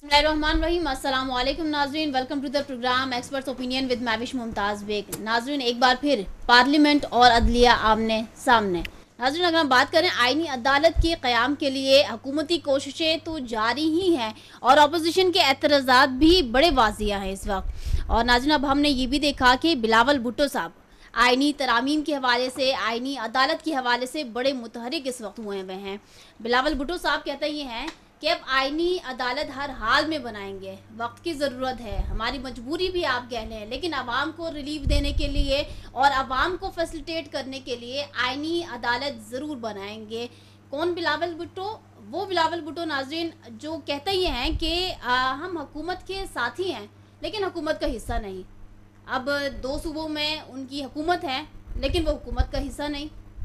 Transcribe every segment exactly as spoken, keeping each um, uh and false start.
बिस्मिल्लाहिर्रहमानिर्रहीम। अस्सलाम वालेकुम नाज़रीन, welcome to the program experts opinion with Mavish Mumtaz Baig. नाज़रीन, एक बार फिर पार्लियामेंट और अदलिया आमने सामने। नाज़रीन, अगर हम बात करें आईनी अदालत के क़याम के लिए हुकूमती कोशिशें तो जारी ही हैं और अपोजिशन के एतराज़ात भी बड़े वाज़िया हैं इस वक्त। और नाज़रीन, अब हमने ये भी देखा कि बिलावल भुट्टो साहब आईनी तरामीम के हवाले से, आईनी अदालत के हवाले से बड़े मुतहरिक इस वक्त हुए हुए हैं। बिलावल भुट्टो साहब कहते ये हैं कि अब आईनी अदालत हर हाल में बनाएंगे, वक्त की ज़रूरत है, हमारी मजबूरी भी आप कह लें, लेकिन आवाम को रिलीफ देने के लिए और आवाम को फैसिलिटेट करने के लिए आईनी अदालत ज़रूर बनाएंगे। कौन बिलावल भुट्टो? वो बिलावल भुट्टो नाज़रीन जो कहते ये हैं कि हम हुकूमत के साथी हैं लेकिन हुकूमत का हिस्सा नहीं। अब दो सूबों में उनकी हुकूमत है लेकिन वो हुकूमत का हिस्सा नहीं।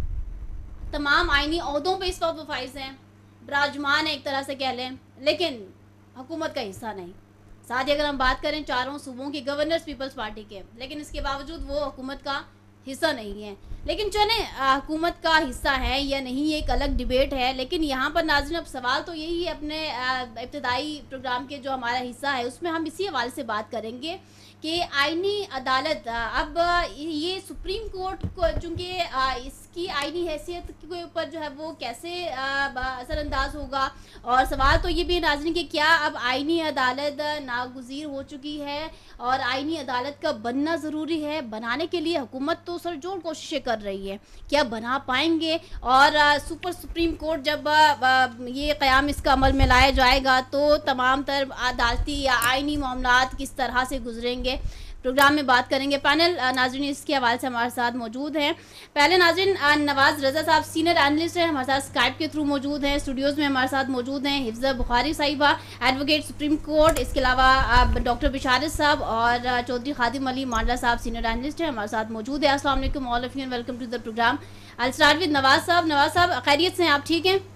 तमाम आईनी ओहदों पे इस वक्त वो फाइज हैं, विराजमान है एक तरह से कह लें, लेकिन हुकूमत का हिस्सा नहीं। साथ ही अगर हम बात करें चारों सूबों के गवर्नर्स पीपल्स पार्टी के, लेकिन इसके बावजूद वो हुकूमत का हिस्सा नहीं है। लेकिन चले हुकूमत का हिस्सा है या नहीं ये एक अलग डिबेट है, लेकिन यहाँ पर नाज़रीन अब सवाल तो यही है, अपने इब्तदाई प्रोग्राम के जो हमारा हिस्सा है उसमें हम इसी हवाले से बात करेंगे कि आईनी अदालत अब ये सुप्रीम कोर्ट को चूँकि इसकी आईनी हैसियत के ऊपर जो है वो कैसे असरअंदाज होगा। और सवाल तो ये भी नाज़रीन कि क्या अब आईनी अदालत नागुज़ीर हो चुकी है और आईनी अदालत का बनना ज़रूरी है। बनाने के लिए हुकूमत तो सरजोर कोशिशें कर रही है, क्या बना पाएंगे? और सुपर सुप्रीम कोर्ट जब ये क़याम इसका अमल में लाया जाएगा तो तमाम तर अदालती या आईनी मामलात किस तरह से गुजरेंगे, प्रोग्राम में बात करेंगे। पैनल नाज़रीन इसके हवाले से हमारे साथ मौजूद हैं। पहले नाज़रीन नवाज़ रज़ा साहब सीनियर एनालिस्ट हैं, हमारे साथ स्काइप के थ्रू मौजूद हैं। स्टूडियोज़ में हमारे साथ मौजूद हैं हिफ्ज़ा बुखारी साहिबा, एडवोकेट सुप्रीम कोर्ट। इसके अलावा डॉक्टर बिशारत साहब और चौधरी खादिम अली मांडला साहब सीनियर एनालिस्ट हैं, हमारे साथ मौजूद है। अस्सलाम वालेकुम all of you and welcome to the program. I start with Nawaz साहब। नवाज़ साहब खैरियत से हैं? आप ठीक हैं?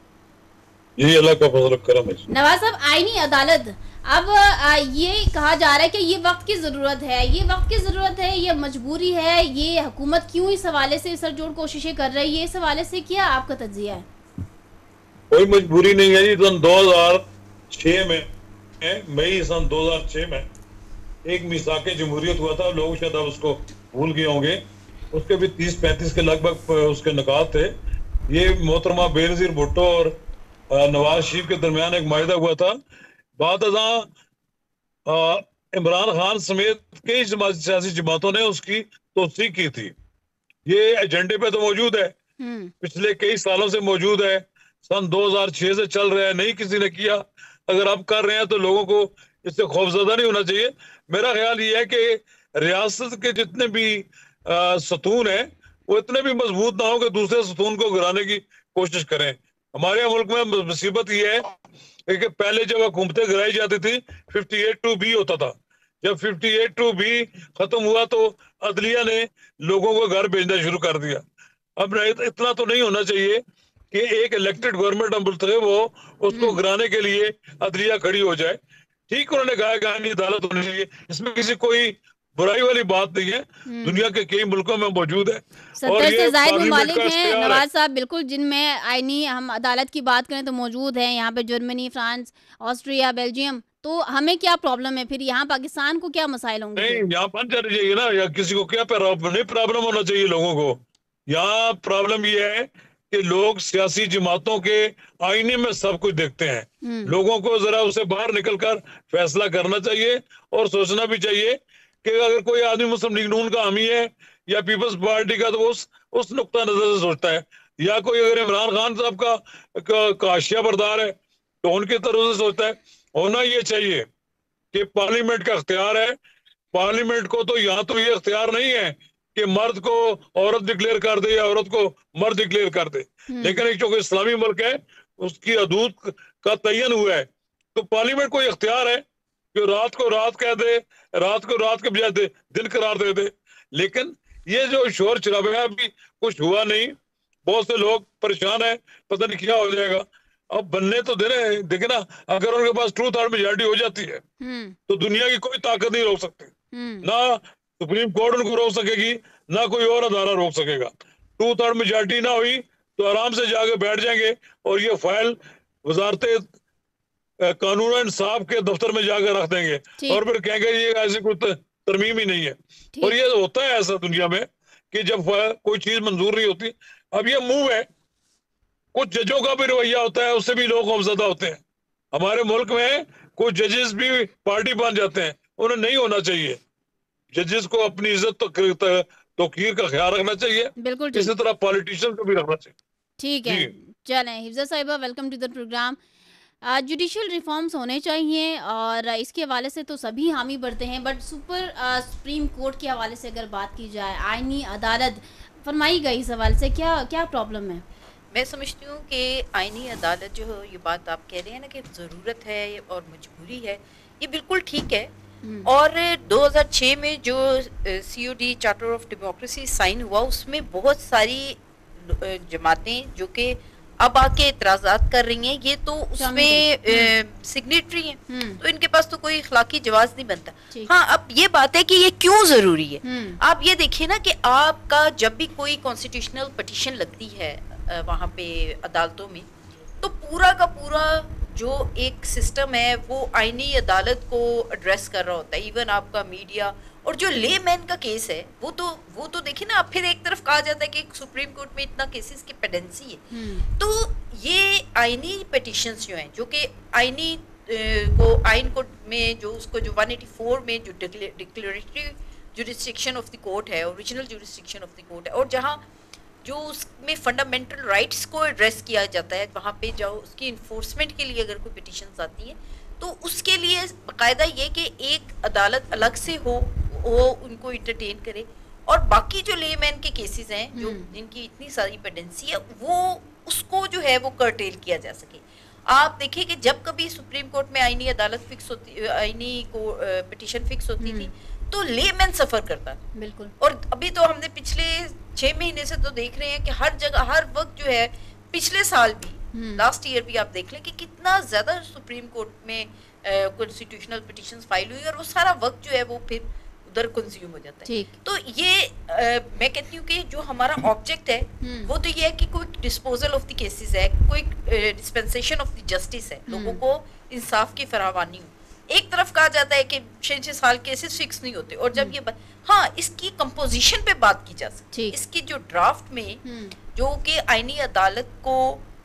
जी अल्लाह का फजल करम है। नवाज़ साहब, आईनी अदालत अब ये कहा जा रहा है कि ये वक्त की ज़रूरत है, ये वक्त की ज़रूरत है, ये मजबूरी है, ये हुकूमत क्यों इस हवाले से सरजोर कोशिशें कर रही है, इस हवाले से क्या आपका तज्जिया है? कोई मजबूरी नहीं है जी। सन दो हज़ार छह में मई सन दो हज़ार छह में एक मिसाके जमहूरियत हुआ था, लोग शायद अब उसको भूल गए होंगे। उसके भी तीस पैंतीस के लगभग उसके निकात थे। ये मोहतरमा बेनज़ीर भुट्टो और नवाज शरीफ के दरमियान एक माहिदा हुआ था। बाद इमरान खान समेत कई सियासी जमातों ने उसकी तोसीक की थी। ये एजेंडे पे तो मौजूद है, पिछले कई सालों से मौजूद है, सन दो हज़ार छह से चल रहा है, नहीं किसी ने किया। अगर अब कर रहे हैं तो लोगों को इससे खौफजदा नहीं होना चाहिए। मेरा ख्याल ये है कि रियासत के जितने भी सतून है वो इतने भी मजबूत ना हो कि दूसरे सतून को गिराने की कोशिश करें। हमारे मुल्क में मुसीबत ये है कि पहले जब हुकूमतें गिराई जाती थी अट्ठावन टू बी होता था। जब अट्ठावन टू बी खत्म हुआ तो अदलिया ने लोगों को घर भेजना शुरू कर दिया। अब इतना तो नहीं होना चाहिए कि एक इलेक्टेड गवर्नमेंट मुंतखब हो, उसको गिराने के लिए अदलिया खड़ी हो जाए। ठीक उन्होंने कहा कि आईनी अदालत होनी चाहिए, इसमें किसी कोई बुराई वाली बात नहीं है, दुनिया के कई मुल्कों में मौजूद है। सत्तर से ज़ायद ममालिक हैं नवाज साहब, बिल्कुल, जिनमें आईनी हम अदालत की बात करें तो मौजूद है। यहाँ पे जर्मनी, फ्रांस, ऑस्ट्रिया, बेल्जियम। तो हमें क्या प्रॉब्लम है फिर? यहाँ पाकिस्तान को क्या मसाइल होंगे? नहीं, यहाँ बन जानी चाहिए ना, या किसी को क्या नहीं प्रॉब्लम होना चाहिए लोगों को। यहाँ प्रॉब्लम ये है कि लोग सियासी जमातों के आईने में सब कुछ देखते हैं। लोगों को जरा उसे बाहर निकलकर फैसला करना चाहिए और सोचना भी चाहिए कि अगर कोई आदमी मुस्लिम लीग नून का हामी है या पीपल्स पार्टी का, तो उस उस नुक्ता नजर से सोचता है। या कोई अगर इमरान खान साहब का काशिया बरदार है तो उनकी तरफ से सोचता है। होना ये चाहिए कि पार्लियामेंट का अख्तियार है। पार्लियामेंट को तो यहाँ तो ये अख्तियार नहीं है कि मर्द को औरत डिक्लेयर कर दे या औरत को मर्द डिक्लेयर कर दे, लेकिन एक चूंकि इस्लामी मुल्क है उसकी हदूद का तयन हुआ है, तो पार्लियामेंट को इख्तियार है कि रात को रात कह दे, रात को रात के बजाय दिन करार दे दे। लेकिन ये जो शोर शराबा है अभी कुछ हुआ नहीं, बहुत से लोग परेशान है, पता नहीं क्या हो जाएगा। अब बनने तो देने देखे ना, अगर उनके पास टू थर्ड मेजॉरिटी हो जाती है तो दुनिया की कोई ताकत नहीं रोक सकती, ना सुप्रीम कोर्ट उनको रोक सकेगी, ना कोई और अदारा रोक सकेगा। टू थर्ड मेजॉरिटी ना हुई तो आराम से जाके बैठ जाएंगे और ये फाइल वजारत कानून और इंसाफ के दफ्तर में जाकर रख देंगे और फिर कहेंगे ये ऐसी कोई तरमीम ही नहीं है। और ये होता है ऐसा दुनिया में कि जब कोई चीज मंजूर नहीं होती, अब ये मूव है, कुछ जजों का भी रवैया होता है, उससे भी लोग खौफजदा होते हैं। हमारे मुल्क में कुछ जजेस भी पार्टी बन जाते हैं, उन्हें नहीं होना चाहिए। जजेस को अपनी इज्जत तो तौकीर का ख्याल रखना चाहिए, बिल्कुल इसी तरह पॉलिटिशियन को भी रखना चाहिए। ठीक है, चलें हिफ्जा साहिबा, welcome to the program. Judicial reforms होने चाहिए और इसके हवाले से तो सभी हामी बढ़ते हैं, बट सुपर सुप्रीम कोर्ट के हवाले से अगर बात की जाए, आईनी अदालत फरमाई गई, इस हवाले से क्या क्या प्रॉब्लम है? मैं समझती हूँ कि आईनी अदालत जो है, ये बात आप कह रहे हैं ना कि ज़रूरत है और मजबूरी है, ये बिल्कुल ठीक है। और दो हज़ार छह में जो C O D charter of democracy sign हुआ, उसमें बहुत सारी जमातें जो कि अब आके इतराज़ात कर रही हैं, ये तो उसमें सिग्नेटरी हैं, तो इनके पास तो कोई अखलाकी जवाब नहीं बनता। हाँ, अब ये बात है कि ये क्यों ज़रूरी है। आप ये देखिए ना कि आपका जब भी कोई कॉन्स्टिट्यूशनल पिटीशन लगती है वहाँ पे अदालतों में, तो पूरा का पूरा जो एक सिस्टम है वो आईनी अदालत को एड्रेस कर रहा होता है। इवन आपका मीडिया और जो ले मैन का केस है वो तो वो तो देखिए ना, फिर एक तरफ कहा जाता है कि सुप्रीम कोर्ट में इतना केसेस की पेंडेंसी है, तो ये आईनी पिटीशंस जो हैं, जो कि आईनी को आइन कोर्ट में जो उसको जो एक सौ चौरासी में जो declaratory jurisdiction of the court है, original jurisdiction of the court है, और जहाँ जो उसमें फंडामेंटल राइट्स को एड्रेस किया जाता है, वहाँ पे जो उसकी इन्फोर्समेंट के लिए अगर कोई पिटीशंस आती है, तो उसके लिए बाकायदा ये कि एक अदालत अलग से हो, वो उनको इंटरटेन करे, और बाकी जो लेमैन के केसेस हैं जो जिनकी इतनी सारी पेंडेंसी है, वो उसको जो है वो कर्टेल किया जा सके। आप देखिए कि जब कभी सुप्रीम कोर्ट में आईनी अदालत फिक्स होती, आईनी को पिटीशन फिक्स होती थी, तो लेमैन सफर करता था। बिल्कुल। और अभी तो हमने पिछले छह महीने से तो देख रहे हैं कि हर जगह हर वक्त जो है, पिछले साल भी, लास्ट ईयर भी आप देख लें कि कितना ज्यादा सुप्रीम कोर्ट में कॉन्स्टिट्यूशनल पिटीशंस फाइल हुई, और वो सारा वक्त जो है वो फिर उधर कंज्यूम हो जाता है। तो ये आ, मैं कहती हूँ कि जो हमारा ऑब्जेक्ट है वो तो ये है कि कोई डिस्पोजल ऑफ द केसेस है, कोई डिस्पेंसेशन ऑफ द जस्टिस है, लोगों को इंसाफ की फरावानी हो। एक तरफ कहा जाता है कि छह छह साल केसेस फिक्स नहीं होते, और जब ये बात, हाँ, इसकी कंपोजिशन पे बात की जा सकती है, इसकी जो ड्राफ्ट में जो कि आईनी अदालत को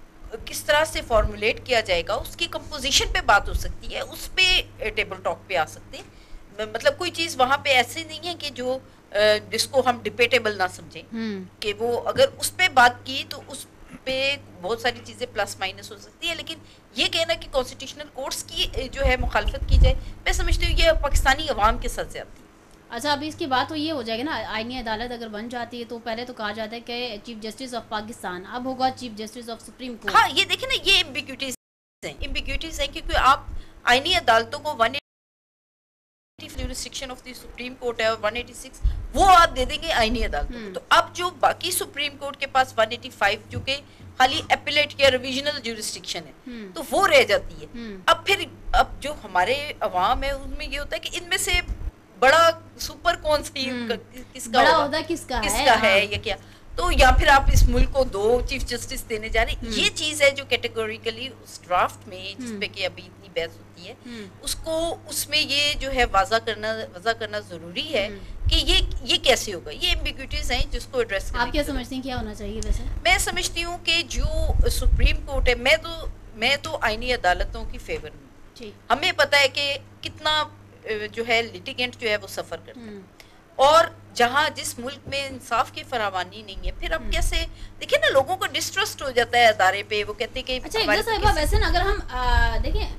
किस तरह से फॉर्मुलेट किया जाएगा, उसकी कंपोजिशन पे बात हो सकती है, उस पे टेबल टॉक पे आ सकते हैं। मतलब कोई चीज वहां पे ऐसी नहीं है कि जो जिसको हम डिबेटेबल ना समझें, कि वो अगर उस पे बात की तो उस पे बहुत सारी चीजें प्लस माइनस हो सकती है, लेकिन ये कहना कि कॉन्स्टिट्यूशनल कोर्ट्स की जो है मुखालफत की जाए, मैं समझती हूँ ये पाकिस्तानी अवाम के साथ ज्यादती है। अच्छा, अभी इसकी बात तो ये हो जाएगी ना, आईनी अदालत अगर बन जाती है तो पहले तो कहा जाता है कि चीफ जस्टिस ऑफ पाकिस्तान, अब होगा chief justice of supreme court. हाँ, ये देखिए ना, ये एम्बिग्यूटीज हैं, एम्बिग्यूटीज हैं, क्योंकि आप आईनी अदालतों को one jurisdiction of the supreme court है और एक सौ छियासी वो आप दे देंगे आईनी अदालतों को, तो अब जो बाकी सुप्रीम कोर्ट के पास एक सौ पचासी जो कि खाली एपिलेट या रिविजनल जुरिस्डिक्शन है, तो वो रह जाती है। अब फिर अब जो हमारे अवाम है उनमें ये होता है कि इनमें से बड़ा सुपर कौन सा किसका बड़ा होगा, किसका किसका है, है या क्या, तो या फिर आप इस मुल्क को दो चीफ जस्टिस देने जा रहे, ये चीज है जो कैटेगोरिकली उस ड्राफ्ट में जिसपे कि अभी इतनी बहस होती है, उसको उसमें ये जो है वाज़ा करना वाज़ा करना जरूरी है कि ये ये कैसे होगा। ये एम्बिग्यूटीज हैं जिसको एड्रेस करना। आप क्या समझती हैं क्या होना चाहिए? वैसे मैं समझती हूँ कि जो सुप्रीम कोर्ट है, मैं तो मैं तो आईनी अदालतों की फेवर में, हमें पता है कि कितना जो है लिटिगेंट जो है वो सफर करता है, और जहाँ जिस मुल्क में इंसाफ की फरावानी नहीं है, फिर अब कैसे देखिए ना, लोगों को डिस्ट्रस्ट हो जाता है अदारे पे, वो कहते हैं कि अच्छा साहिबा, वैसे ना अगर हम देखें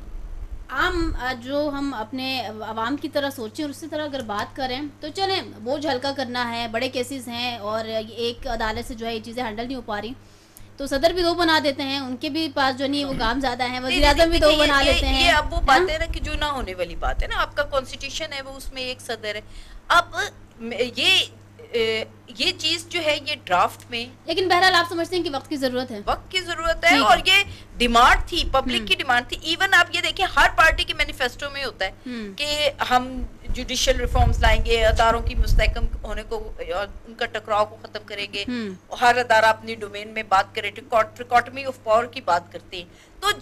आम जो हम अपने आवाम की तरह सोचें और उसी तरह अगर बात करें तो चलें, बोझ हल्का करना है, बड़े केसेस हैं और एक अदालत से जो है ये चीज़ें हैंडल नहीं हो पा रही, तो सदर भी दो बना देते हैं, उनके भी पास जो नहीं वो काम ज्यादा है, वज़ीर आज़म भी दो बना लेते हैं। ये अब वो बात है ना कि जो ना होने वाली बात है ना, आपका कॉन्स्टिट्यूशन है वो उसमें एक सदर है। अब ये ये चीज जो है ये ड्राफ्ट में, लेकिन बहरहाल आप समझते हैं कि वक्त की जरूरत है, वक्त की जरूरत है, और ये डिमांड थी, पब्लिक की डिमांड थी। इवन आप ये देखिए हर पार्टी के मैनिफेस्टो में होता है कि हम जुडिशियल रिफॉर्म्स लाएंगे, अदारों की मुस्तहकम होने को और उनका टकराव को खत्म करेंगे, हर अदारा अपनी डोमेन में बात करे, ट्रिकॉटमी ऑफ पावर की बात करते हैं। तो जब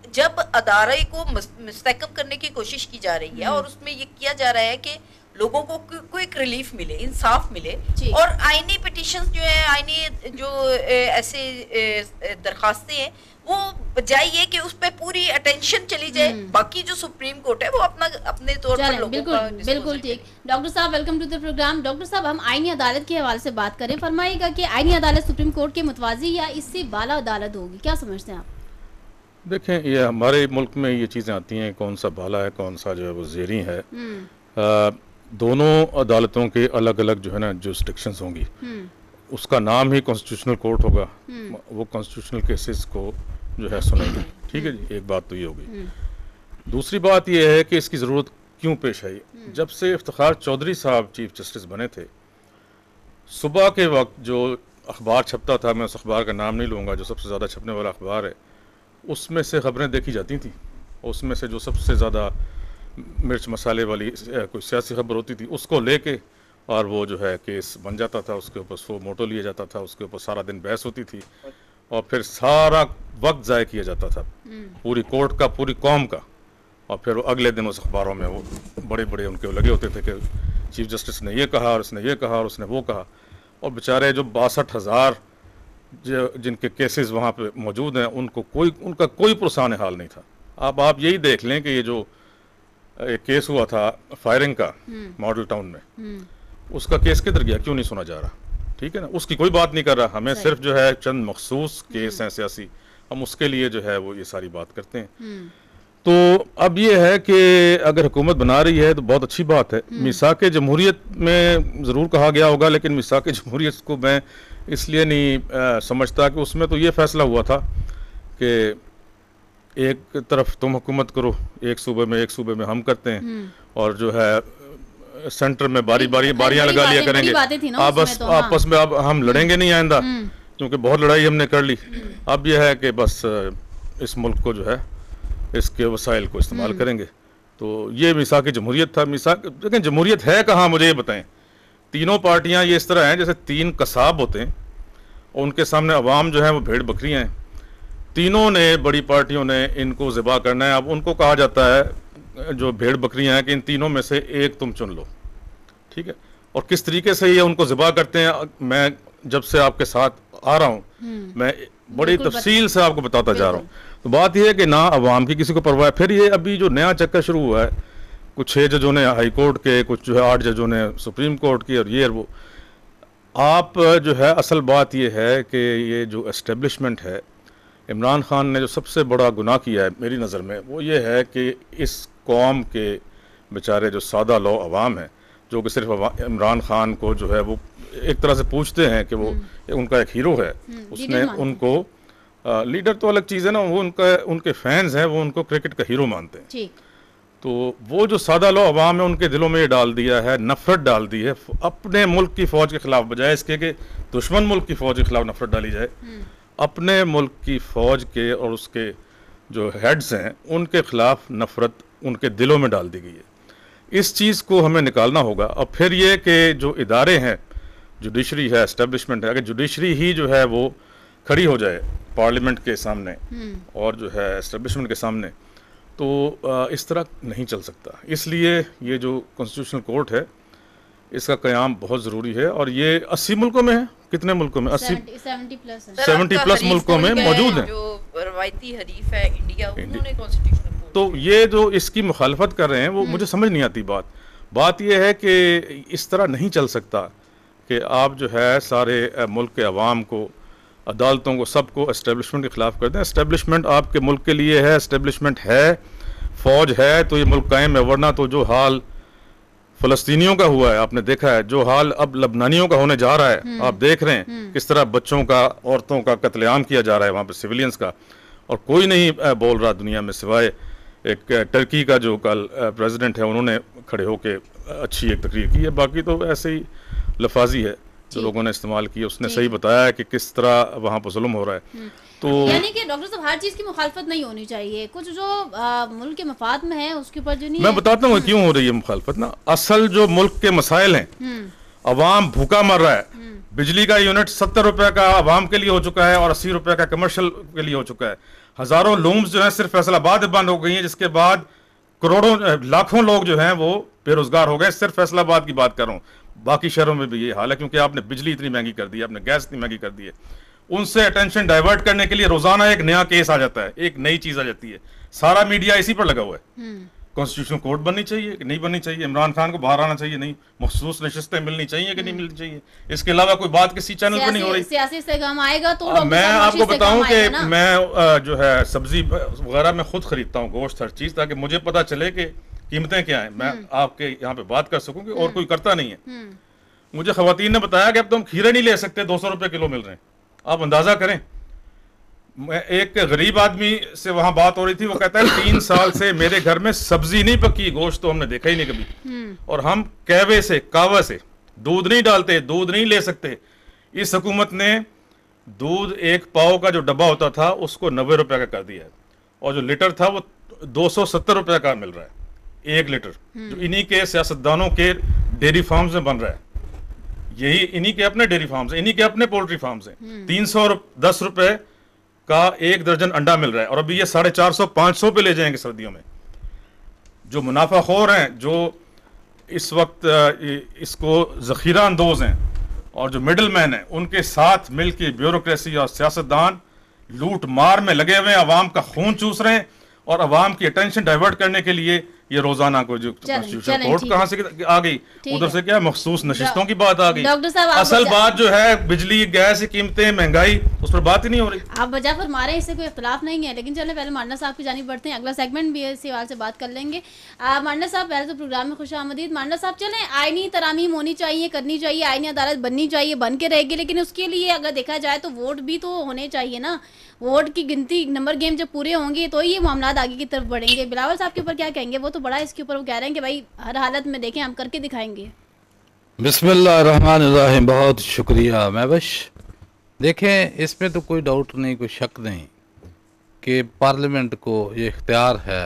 जब अदारे को मुस्तहकम करने की कोशिश की जा रही है और उसमें ये किया जा रहा है कि लोगों को क्विक रिलीफ मिले, इंसाफ मिले, और आईनी पिटिशंस जो है, आईनी जो ऐसे दरखास्तें हैं, वो बजाय ये कि उस पे पूरी अटेंशन चली जाए, बाकी जो सुप्रीम कोर्ट है वो अपना अपने तौर पर लोगों बिल्कुल बिल्कुल ठीक। डॉक्टर साहब welcome to the program. Doctor साहब, हम आईनी अदालत के हवाले से बात करें, फरमाइएगा कि आईनी अदालत सुप्रीम कोर्ट के मुतवाजी या इससे बाला अदालत होगी, क्या समझते हैं आप? देखें, ये हमारे मुल्क में ये चीज़ें आती हैं, कौन सा बाला है कौन सा जो है वो ज़ेरी है। आ, दोनों अदालतों के अलग अलग जो है ना जुरिस्डिक्शंस होंगी, उसका नाम ही कॉन्स्टिट्यूशनल कोर्ट होगा, वो कॉन्स्टिट्यूशनल केसेस को जो है सुनेंगे। ठीक है जी, एक बात तो ये होगी। दूसरी बात ये है कि इसकी ज़रूरत क्यों पेश आई। जब से इफ्तिखार चौधरी साहब चीफ जस्टिस बने थे, सुबह के वक्त जो अखबार छपता था, मैं उस अखबार का नाम नहीं लूँगा, जो सबसे ज़्यादा छपने वाला अखबार है, उसमें से ख़बरें देखी जाती थी। उसमें से जो सबसे ज़्यादा मिर्च मसाले वाली कोई सियासी खबर होती थी, उसको लेके और वो जो है केस बन जाता था, उसके ऊपर सो मोटो लिया जाता था, उसके ऊपर सारा दिन बहस होती थी और फिर सारा वक्त ज़ाय किया जाता था पूरी कोर्ट का, पूरी कौम का। और फिर वो अगले दिन उस अखबारों में वो बड़े बड़े उनके लगे होते थे कि चीफ जस्टिस ने ये कहा और उसने ये कहा और उसने वो कहा। और बेचारे जो बासठ हज़ार जो जिनके केसेस वहाँ पे मौजूद हैं, उनको कोई उनका कोई पुरसान हाल नहीं था। अब आप यही देख लें कि ये जो एक केस हुआ था फायरिंग का मॉडल टाउन में, उसका केस किधर गया, क्यों नहीं सुना जा रहा? ठीक है ना, उसकी कोई बात नहीं कर रहा। हमें सिर्फ जो है चंद मखसूस केस हैं सियासी, हम उसके लिए जो है वो ये सारी बात करते हैं। तो अब ये है कि अगर हुकूमत बना रही है तो बहुत अच्छी बात है। मिसाक जमहूरियत में ज़रूर कहा गया होगा, लेकिन मिसाक जमहूरियत को मैं इसलिए नहीं आ, समझता कि उसमें तो ये फैसला हुआ था कि एक तरफ तुम हुकूमत करो एक सूबे में, एक सूबे में हम करते हैं, और जो है सेंटर में बारी बारी बारियां लगा लिया करेंगे। आपस आपस में अब हम लड़ेंगे नहीं आइंदा, क्योंकि बहुत लड़ाई हमने कर ली। अब यह है कि बस इस मुल्क को जो है इसके वसाइल को इस्तेमाल करेंगे। तो ये मिसाक जमहूरियत था। मिसाक लेकिन जमहूरियत है कहाँ, मुझे ये बताएं। तीनों पार्टियां ये इस तरह हैं जैसे तीन कसाब होते हैं और उनके सामने अवाम जो है वो भेड़ बकरियां हैं। तीनों ने, बड़ी पार्टियों ने इनको ज़िबा करना है। अब उनको कहा जाता है जो भेड़ बकरियां हैं कि इन तीनों में से एक तुम चुन लो। ठीक है, और किस तरीके से ये उनको ज़िबा करते हैं, मैं जब से आपके साथ आ रहा हूँ मैं बड़ी तफसील से आपको बताता जा रहा हूँ। तो बात यह है कि ना अवाम की किसी को परवाह है। फिर ये अभी जो नया चक्कर शुरू हुआ है, कुछ छः जजों ने हाई कोर्ट के, कुछ जो है आठ जजों ने सुप्रीम कोर्ट की, और ये और वो। आप जो है असल बात ये है कि ये जो एस्टेब्लिशमेंट है, इमरान खान ने जो सबसे बड़ा गुनाह किया है मेरी नज़र में, वो ये है कि इस कौम के बेचारे जो सादा लो अवाम है, जो कि सिर्फ इमरान खान को जो है वो एक तरह से पूछते हैं कि वो उनका एक हीरो है, उसने उनको आ, लीडर तो अलग चीज़ है ना, वो उनका उनके फैंस हैं, वो उनको क्रिकेट का हीरो मानते हैं। तो वो जो सादा लो अवाम है, उनके दिलों में ये डाल दिया है, नफरत डाल दी है अपने मुल्क की फ़ौज के ख़िलाफ़, बजाय इसके कि दुश्मन मुल्क की फ़ौज के ख़िलाफ़ नफरत डाली जाए। अपने मुल्क की फ़ौज के और उसके जो हेड्स हैं उनके ख़िलाफ़ नफरत उनके दिलों में डाल दी गई है। इस चीज़ को हमें निकालना होगा। और फिर ये कि जो इदारे हैं, जुडिशरी है, एस्टेब्लिशमेंट है, अगर जुडिशरी ही जो है वो खड़ी हो जाए पार्लियामेंट के सामने और जो है एस्टेब्लिशमेंट के सामने, तो इस तरह नहीं चल सकता। इसलिए ये जो कॉन्स्टिट्यूशनल कोर्ट है, इसका क़याम बहुत ज़रूरी है। और ये अस्सी मुल्कों में है, कितने मुल्कों में? अस्सी सेवेंटी प्लस मुल्कों में मौजूद है। जो रवायती हरीफ है इंडिया, उन्होंने कॉन्स्टिट्यूशनल कोर्ट, तो ये जो इसकी मुखालफत कर रहे हैं वो मुझे समझ नहीं आती। बात बात ये है कि इस तरह नहीं चल सकता कि आप जो है सारे मुल्क के अवाम को, अदालतों को, सबको एस्टेब्लिशमेंट के ख़िलाफ़ कर दें। एस्टेब्लिशमेंट आपके मुल्क के लिए है, एस्टेब्लिशमेंट है, फ़ौज है तो ये मुल्क कायम है। वरना तो जो हाल फ़लस्तीनियों का हुआ है, आपने देखा है, जो हाल अब लबनानियों का होने जा रहा है, आप देख रहे हैं किस तरह बच्चों का, औरतों का कत्लेआम किया जा रहा है वहाँ पर, सिविलियंस का, और कोई नहीं बोल रहा दुनिया में सिवाय एक टर्की का जो कल प्रेसिडेंट है, उन्होंने खड़े होकर अच्छी एक तकरीर की है। बाकी तो ऐसे ही लफाजी है जो लोगों ने इस्तेमाल की। उसने सही बताया है कि किस तरह वहाँ पर जुल्म हो रहा है। तो यानी कि डॉक्टर साहब हर चीज की मुखालफत नहीं होनी चाहिए, कुछ जो आ, मुल्क के मफाद में है उसके ऊपर जो नहीं मैं बताता हूँ क्यों हो रही है मुखालफत ना। असल जो मुल्क के मसाइल हैं, अवाम भूखा मर रहा है, बिजली का यूनिट सत्तर रुपए का अवाम के लिए हो चुका है और अस्सी रुपए का कमर्शियल के लिए हो चुका है। हजारों लूम्स जो है सिर्फ फैसलाबाद में बंद हो गई हैं, जिसके बाद करोड़ों लाखों लोग जो हैं वो बेरोजगार हो गए। सिर्फ फैसलाबाद की बात कर रहा हूँ, बाकी शहरों में भी ये हाल है, क्योंकि आपने बिजली इतनी महंगी कर दी है, आपने गैस इतनी महंगी कर दी है। उनसे अटेंशन डाइवर्ट करने के लिए रोजाना एक नया केस आ जाता है, एक नई चीज आ जाती है, सारा मीडिया इसी पर लगा हुआ है। कॉन्स्टिट्यूशन कोर्ट बननी चाहिए कि नहीं बननी चाहिए, इमरान खान को बाहर आना चाहिए नहीं, मखसूस नशिस्तें मिलनी चाहिए कि नहीं मिलनी चाहिए, इसके अलावा कोई बात किसी चैनल पर नहीं हो रही। सियासी इस्तेगाम आएगा तो आ, मैं आपको बताऊं कि मैं आ, जो है सब्जी वगैरह मैं खुद खरीदता हूँ, गोश्त हर चीज, ताकि मुझे पता चले कि कीमतें क्या हैं, मैं आपके यहाँ पे बात कर सकूं कि और कोई करता नहीं है। मुझे खवातीन ने बताया कि अब तो हम खीरे नहीं ले सकते, दो सौ रुपए किलो मिल रहे हैं। आप अंदाजा करें, मैं एक गरीब आदमी से वहां बात हो रही थी, वो कहता है तीन साल से मेरे घर में सब्जी नहीं पकी, गोश्त तो हमने देखा ही नहीं कभी, और हम कहवे से कावा से दूध नहीं डालते, दूध नहीं ले सकते। इस हुकूमत ने दूध एक पाव का जो डब्बा होता था उसको नब्बे रुपए का कर दिया है, और जो लीटर था वो दो सौ सत्तर रुपए का मिल रहा है एक लीटर, जो इन्हीं के सियासतदानों के डेयरी फार्म्स में बन रहा है। यही इन्हीं के अपने डेयरी फार्म्स हैं, इन्हीं के अपने पोल्ट्री फार्म्स हैं। तीन सौ दस रुपए का एक दर्जन अंडा मिल रहा है, और अभी ये साढ़े चार सौ पाँच सौ पे ले जाएंगे सर्दियों में। जो मुनाफाखोर हैं, जो इस वक्त इसको जखीरा अंदोज हैं, और जो मिडल मैन हैं, उनके साथ मिलकर ब्यूरोक्रेसी और सियासतदान लूट मार में लगे हुए हैं, अवाम का खून चूस रहे हैं, और अवाम की अटेंशन डाइवर्ट करने के लिए ये रोजाना को जो कॉन्स्टिट्यूशन कोर्ट कहां से आ गई, उधर से क्या मखसूस नशिस्तों की बात आ गई। असल बात जो है बिजली गैस की कीमतें, महंगाई, उस पर बात ही नहीं हो रही। आप वजह फरमा रहे हैं, इससे कोई इख्तलाफ नहीं है, लेकिन चले पहले मांडा साहब की जानिब बढ़ते हैं, अगला सेगमेंट भी इस सवाल से बात कर लेंगे। मांडा साहब, पहले तो प्रोग्राम में खुश आमदीद। मांडा साहब, चले आईनी तरामीम होनी चाहिए, करनी चाहिए, आईनी अदालत बननी चाहिए, बन के रहेगी, लेकिन उसके लिए अगर देखा जाए तो वोट भी तो होने चाहिए ना। वोट की गिनती, नंबर गेम जब पूरे होंगे तो ये मामला आगे की तरफ बढ़ेंगे। बिलावल साहब के ऊपर क्या कहेंगे? वो तो बड़ा इसके ऊपर वो कह रहे हैं कि भाई हर हालत में देखें, हम करके दिखाएंगे। बिस्मिल्लाहिर्रहमानिर्रहीम। बहुत शुक्रिया महबश। देखें, इसमें तो कोई डाउट नहीं, कोई शक नहीं कि पार्लियामेंट को ये इख्तियार है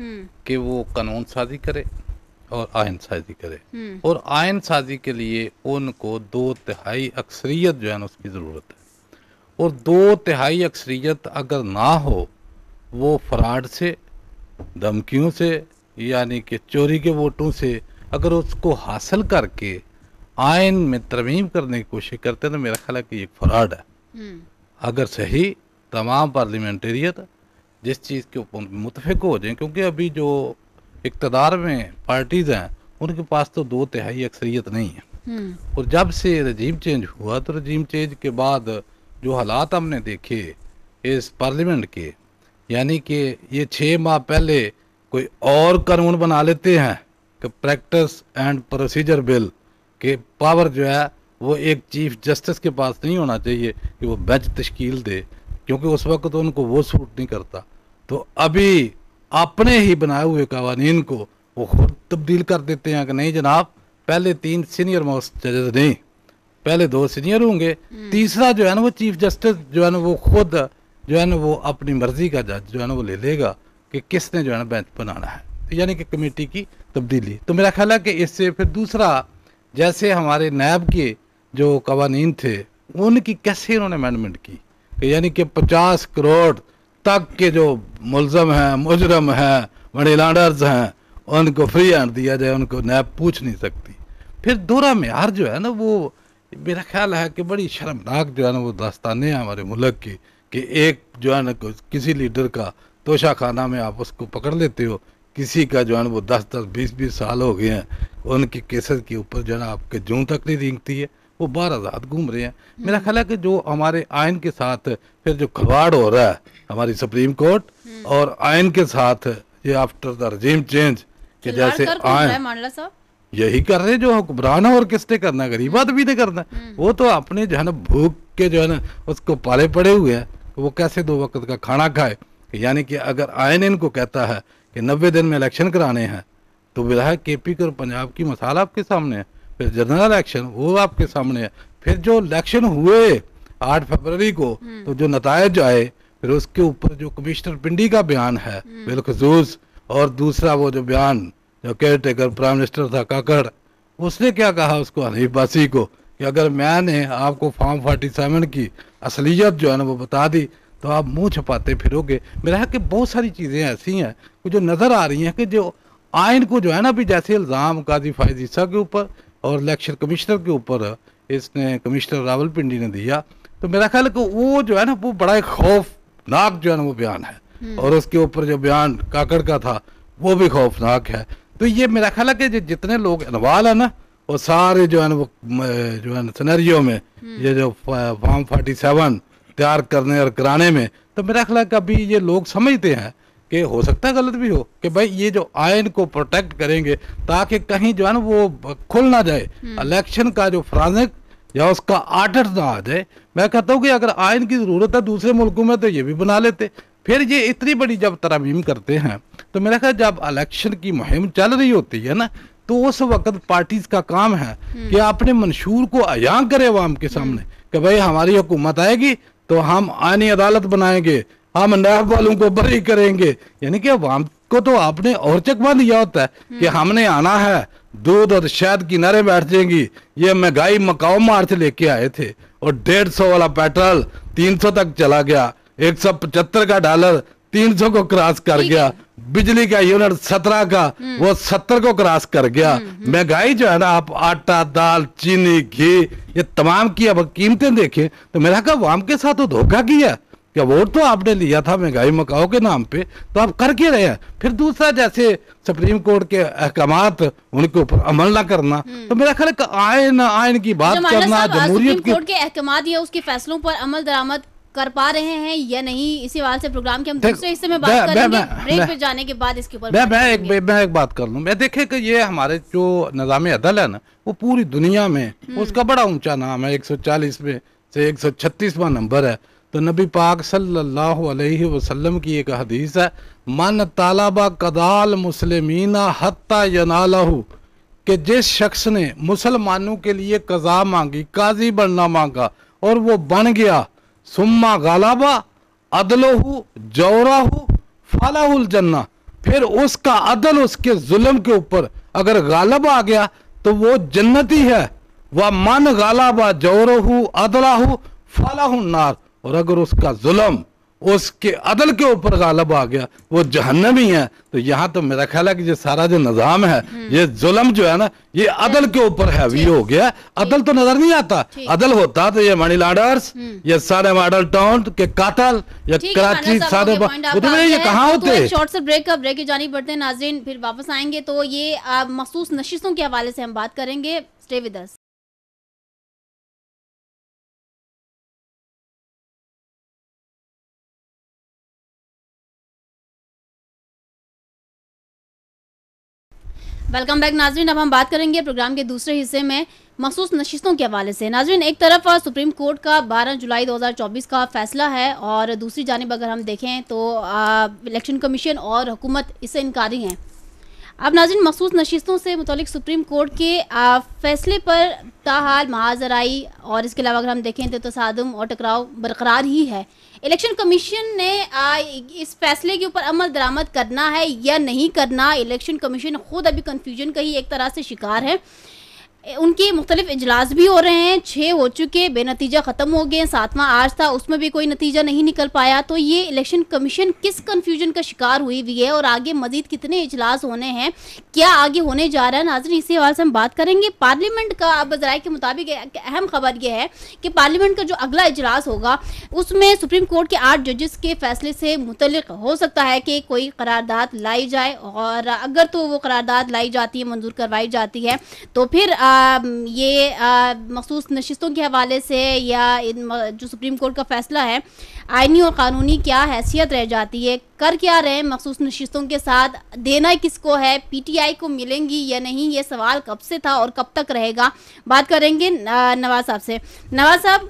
कि वो कानून साजी करे और आइन साजी करे, और आइन साजी के लिए उनको दो तिहाई अक्सरियत जो है ना उसकी ज़रूरत है, और दो तिहाई अक्सरियत अगर ना हो, वो फ्रॉड से, धमकियों से, यानी कि चोरी के वोटों से अगर उसको हासिल करके आइन में तरमीम करने की कोशिश करते हैं तो मेरा ख्याल है कि एक फ्रॉड है। अगर सही तमाम पार्लियामेंटेरियत जिस चीज़ के ऊपर मुतफिक हो जाए, क्योंकि अभी जो इक़्तिदार में पार्टीज़ हैं उनके पास तो दो तिहाई अक्सरियत नहीं है, और जब से रजीम चेंज हुआ तो रजीम चेंज के बाद जो हालात हमने देखे इस पार्लियामेंट के, यानी कि ये छः माह पहले कोई और कानून बना लेते हैं कि प्रैक्टिस एंड प्रोसीजर बिल के पावर जो है वो एक चीफ जस्टिस के पास नहीं होना चाहिए कि वो बेंच तश्कील दे, क्योंकि उस वक्त तो उनको वो सूट नहीं करता। तो अभी अपने ही बनाए हुए कवानीन को वो खुद तब्दील कर देते हैं कि नहीं जनाब, पहले तीन सीनियर मोस्ट जजेस नहीं, पहले दो सीनियर होंगे, तीसरा जो है ना वो चीफ जस्टिस जो है ना वो खुद जो है ना वो अपनी मर्जी का जज जो है ना वो ले लेगा कि किसने जो है ना बेंच बनाना है, तो यानी कि कमेटी की तब्दीली। तो मेरा ख्याल है कि इससे फिर दूसरा, जैसे हमारे नैब के जो कवानीन थे उनकी कैसे उन्होंने अमेंडमेंट की कि यानी कि पचास करोड़ तक के जो मुलजम हैं, मुजरम हैं, मनी लॉन्डर्स हैं, उनको फ्री हैंड दिया जाए, उनको नैब पूछ नहीं सकती। फिर दोहरा मेयार जो है ना वो मेरा ख्याल है कि बड़ी शर्मनाक जो है ना वो दास्तानें हैं हमारे मुल्क की, कि एक जो है ना किसी लीडर का तोशा खाना में आप उसको पकड़ लेते हो, किसी का जो है ना वो दस दस बीस बीस साल हो गए हैं, उनकी केसेस के ऊपर जो है ना आपके जूं तक नहीं रेंगती है, वो बार आज़ाद घूम रहे हैं। मेरा ख्याल है कि जो हमारे आइन के साथ फिर जो खिलवाड़ हो रहा है हमारी सुप्रीम कोर्ट और आइन के साथ, ये आफ्टर द रजीम चेंज के जैसे आइन यही कर रहे जो हुक्मरान और किसने करना है, गरीब आदमी ने करना है। वो तो अपने जो है ना भूख के जो है ना उसको पाले पड़े हुए हैं, वो कैसे दो वक्त का खाना खाए। यानी कि अगर आइन इनको कहता है कि नब्बे दिन में इलेक्शन कराने हैं, तो विधायक के पी और पंजाब की मिसाल आपके सामने है, फिर जनरल इलेक्शन वो आपके सामने है, फिर जो इलेक्शन हुए आठ फरवरी को तो जो नतायज आए, फिर उसके ऊपर जो कमिश्नर पिंडी का बयान है बिलखसूस, और दूसरा वो जो बयान जो केयर टेकर प्राइम मिनिस्टर था काकड़, उसने क्या कहा उसको हनीफ बासी को कि अगर मैंने आपको फॉर्म फोर्टी सेवन की असलियत जो है ना वो बता दी तो आप मुंह छुपाते फिरोगे। मेरा है कि बहुत सारी चीज़ें ऐसी हैं जो नज़र आ रही हैं कि जो आइन को जो है ना, भी जैसे इल्ज़ाम काजी फायद ईसा के ऊपर और इलेक्शन कमिश्नर के ऊपर इसने कमिश्नर रावलपिंडी ने दिया, तो मेरा ख्याल है कि वो जो है ना वो बड़ा एक खौफनाक जो है ना वो बयान है, और उसके ऊपर जो बयान काकड़ का था वो भी खौफनाक है। तो ये मेरा ख्याल है कि जितने लोग इन्वॉल्व है ना, वो सारे जो है ना वो जो है ना सिनेरियो में, ये जो फॉर्म फोर्टी सेवन तैयार करने और कराने में, तो मेरा ख्याल है कि अभी ये लोग समझते हैं कि हो सकता है गलत भी हो, कि भाई ये जो आयन को प्रोटेक्ट करेंगे ताकि कहीं जो है ना वो खुल ना जाए, इलेक्शन का जो फ्रांसिक या उसका आर्डर ना आ जाए। मैं कहता हूँ कि अगर आयन की ज़रूरत है दूसरे मुल्कों में तो ये भी बना लेते। फिर ये इतनी बड़ी जब तरमीम करते हैं तो मेरा ख्याल जब इलेक्शन की मुहिम चल रही होती है ना, तो उस वक्त पार्टीज का काम है कि अपने मंशूर को अयां करे अवाम के सामने कि भाई हमारी हुकूमत आएगी तो हम आईनी अदालत बनाएंगे, हम नैब वालों को बरी करेंगे। यानी कि अवाम को तो आपने और चकमा दिया होता है कि हमने आना है, दूध और शहद की नरे बैठ जाएंगी। ये महंगाई मकाओ मार्च लेके आए थे और डेढ़ सौ वाला पेट्रोल तीन सौ तक चला गया, एक सौ पचहत्तर का डॉलर तीन सौ को क्रॉस कर गया, बिजली का यूनिट सत्रह का वो सत्तर को क्रॉस कर गया। महंगाई जो है ना, आप आटा दाल चीनी घी ये तमाम की अब कीमतें देखें तो मेरा कहा अवाम के साथ तो धोखा किया। क्या वोट तो आपने लिया था महंगाई मकाओ के नाम पे, तो आप कर के रहे हैं। फिर दूसरा जैसे सुप्रीम कोर्ट के अहकामात उनके ऊपर अमल ना करना, तो मेरा ख्याल है आयन आयन की बात करना, जमहूरियत की कोर्ट के अहकामात या उसके फैसलों पर अमल दरामद कर पा रहे हैं या नहीं, इसी बात से प्रोग्राम के हम दूसरे हिस्से में बात करेंगे ब्रेक पे जाने के बाद इसके ऊपर। मैं मैं एक मैं एक बात कर लूं, मैं देखे कि ये हमारे जो निज़ाम अदल है ना, वो पूरी दुनिया में उसका बड़ा ऊंचा नाम है, एक सौ चालीस में से एक सौ छत्तीसवां नंबर है। तो नबी पाक सल्लल्लाहु अलैहि वसल्लम की एक हदीस है, मन तालाबा कदाल मुस्लिमीना हत्ता यनालहु, कि जिस शख्स ने मुसलमानों के लिए कज़ा मांगी, काजी बनना मांगा और वो बन गया, सुम्मा गालाबा अदलहु जौराहु फालाहुल जन्ना, फिर उसका अदल उसके जुल्म के ऊपर अगर गालब आ गया तो वो जन्नती है। वह मन गालाबा जौरहु अदलाहु फालाहुन नार, और अगर उसका जुल्म उसके अदल के ऊपर गालब आ गया वो जहन्नमी है। तो यहाँ तो मेरा ख्याल है कि ये सारा जो निजाम है, ये जुल्म जो है ना, ये अदल के ऊपर हैवी हो गया। अदल तो नजर नहीं आता, अदल होता तो ये मनी लॉन्डर्स, ये सारे मॉडल टाउन के कातल, ये कराची सारे ये कहाँ होते। शॉर्ट से ब्रेक का ब्रेक जानी पड़ते हैं नाज़रीन, फिर वापस आएंगे तो ये मखसूस नशिस्तों के हवाले से हम बात करेंगे। Stay with us. Welcome back नाजरीन, अब हम बात करेंगे प्रोग्राम के दूसरे हिस्से में मखसूस नशिस्तों के हवाले से। नाजरीन, एक तरफ सुप्रीम कोर्ट का बारह जुलाई दो हज़ार चौबीस का फैसला है और दूसरी जानिब अगर हम देखें तो इलेक्शन कमीशन और हुकूमत इससे इनकारी हैं। अब नाज़रीन, मखसूस नशिस्तों से मुतालिक सुप्रीम कोर्ट के आ, फैसले पर ताहाल महाजराई और इसके अलावा अगर हम देखें तो तसादुम और टकराव बरकरार ही है। इलेक्शन कमीशन ने आ, इस फैसले के ऊपर अमल दरामद करना है या नहीं करना, इलेक्शन कमीशन खुद अभी कन्फ्यूजन का ही एक तरह से शिकार है। उनके मुख्तलिफ इजलास भी हो रहे हैं, छः हो चुके, बेनतीजा ख़त्म हो गए, सातवां आज था उसमें भी कोई नतीजा नहीं निकल पाया। तो ये इलेक्शन कमीशन किस कन्फ्यूजन का शिकार हुई हुई है और आगे मजीद कितने इजलास होने हैं, क्या आगे होने जा रहा है, नाज़रीन इसी हवाले से हम बात करेंगे। पार्लियामेंट का अब ज़राए के मुताबिक अहम खबर यह है कि पार्लियामेंट का जो अगला इजलास होगा उसमें सुप्रीम कोर्ट के आठ जजेस के फैसले से मुतल्लिक हो सकता है कि कोई करारदाद लाई जाए, और अगर तो वो करारदाद लाई जाती है, मंजूर करवाई जाती है, तो फिर आ, ये मखसूस नशिस्तों के हवाले से या जो सुप्रीम कोर्ट का फैसला है आईनी और कानूनी क्या हैसियत रह जाती है, कर क्या रहे मखसूस नशिस्तों के साथ, देना किसको है, पीटीआई को मिलेंगी या नहीं, ये सवाल कब से था और कब तक रहेगा। बात करेंगे नवाज साहब से। नवाज साहब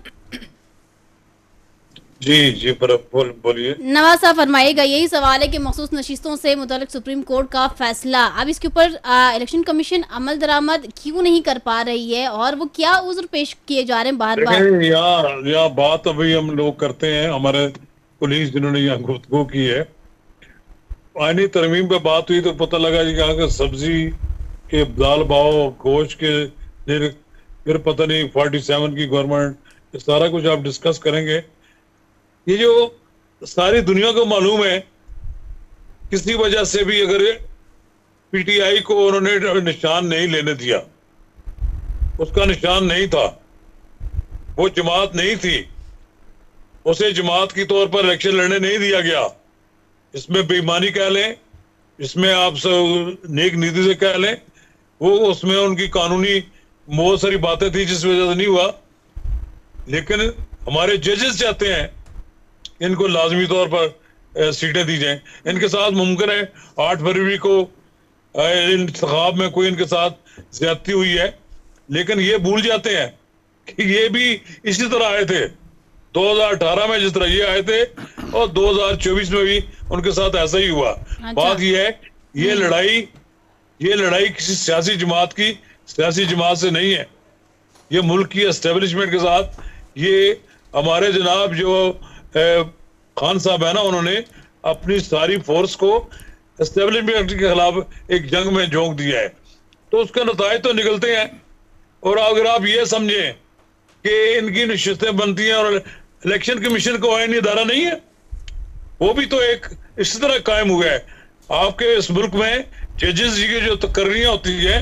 जी जी बोल बोलिए। नवाज साहब फरमाइएगा, यही सवाल है कि मखसूस नशिस्तों से मुतालिक सुप्रीम कोर्ट का फैसला, अब इसके ऊपर इलेक्शन कमीशन अमल दरामद क्यों नहीं कर पा रही है और वो क्या उज़्र पेश किए जा रहे हैं बार बार। यहाँ यहाँ बात अभी हम लोग करते हैं, हमारे पुलिस जिन्होंने यहाँ गुफ्तगू की है, आईनी तरमीम पे बात हुई तो पता लगा जी कहा कि सब्जी के दाल भाव, गोश्त के, फिर पता नहीं फोर्टी सेवन की गवर्नमेंट, सारा कुछ आप डिस्कस करेंगे। ये जो सारी दुनिया को मालूम है, किसी वजह से भी अगर पीटीआई को उन्होंने निशान नहीं लेने दिया, उसका निशान नहीं था, वो जमात नहीं थी, उसे जमात की तौर पर इलेक्शन लड़ने नहीं दिया गया, इसमें बेईमानी कह लें, इसमें आप सब नेक नीति से कह लें, वो उसमें उनकी कानूनी बहुत सारी बातें थी जिस वजह से नहीं हुआ। लेकिन हमारे जजेस चाहते हैं इनको लाजमी तौर पर सीटें दी जाएं। इनके साथ मुमकिन है आठ फरवरी को इंतखाब में कोई इनके साथ ज्यादती हुई है, लेकिन ये भूल जाते हैं कि ये भी इसी तरह आए थे दो हज़ार अठारह में, जिस तरह ये आए थे, और दो हज़ार चौबीस में भी उनके साथ ऐसा ही हुआ। अच्छा। बात ये है, ये लड़ाई ये लड़ाई किसी सियासी जमात की सियासी जमात से नहीं है, ये मुल्क की एस्टेब्लिशमेंट के साथ, ये हमारे जनाब जो खान साहब है ना, उन्होंने अपनी सारी फोर्स को एस्टेब्लिशमेंट के खिलाफ एक जंग में झोंक दिया है, तो उसका नतायज तो निकलते हैं। और अगर आप ये समझें कि इनकी नशिस्तें बनती हैं और इलेक्शन कमीशन को आईनी इदारा नहीं है, वो भी तो एक इसी तरह कायम हुआ है। आपके इस मुल्क में जजेस जी की जो तकर्रियां होती हैं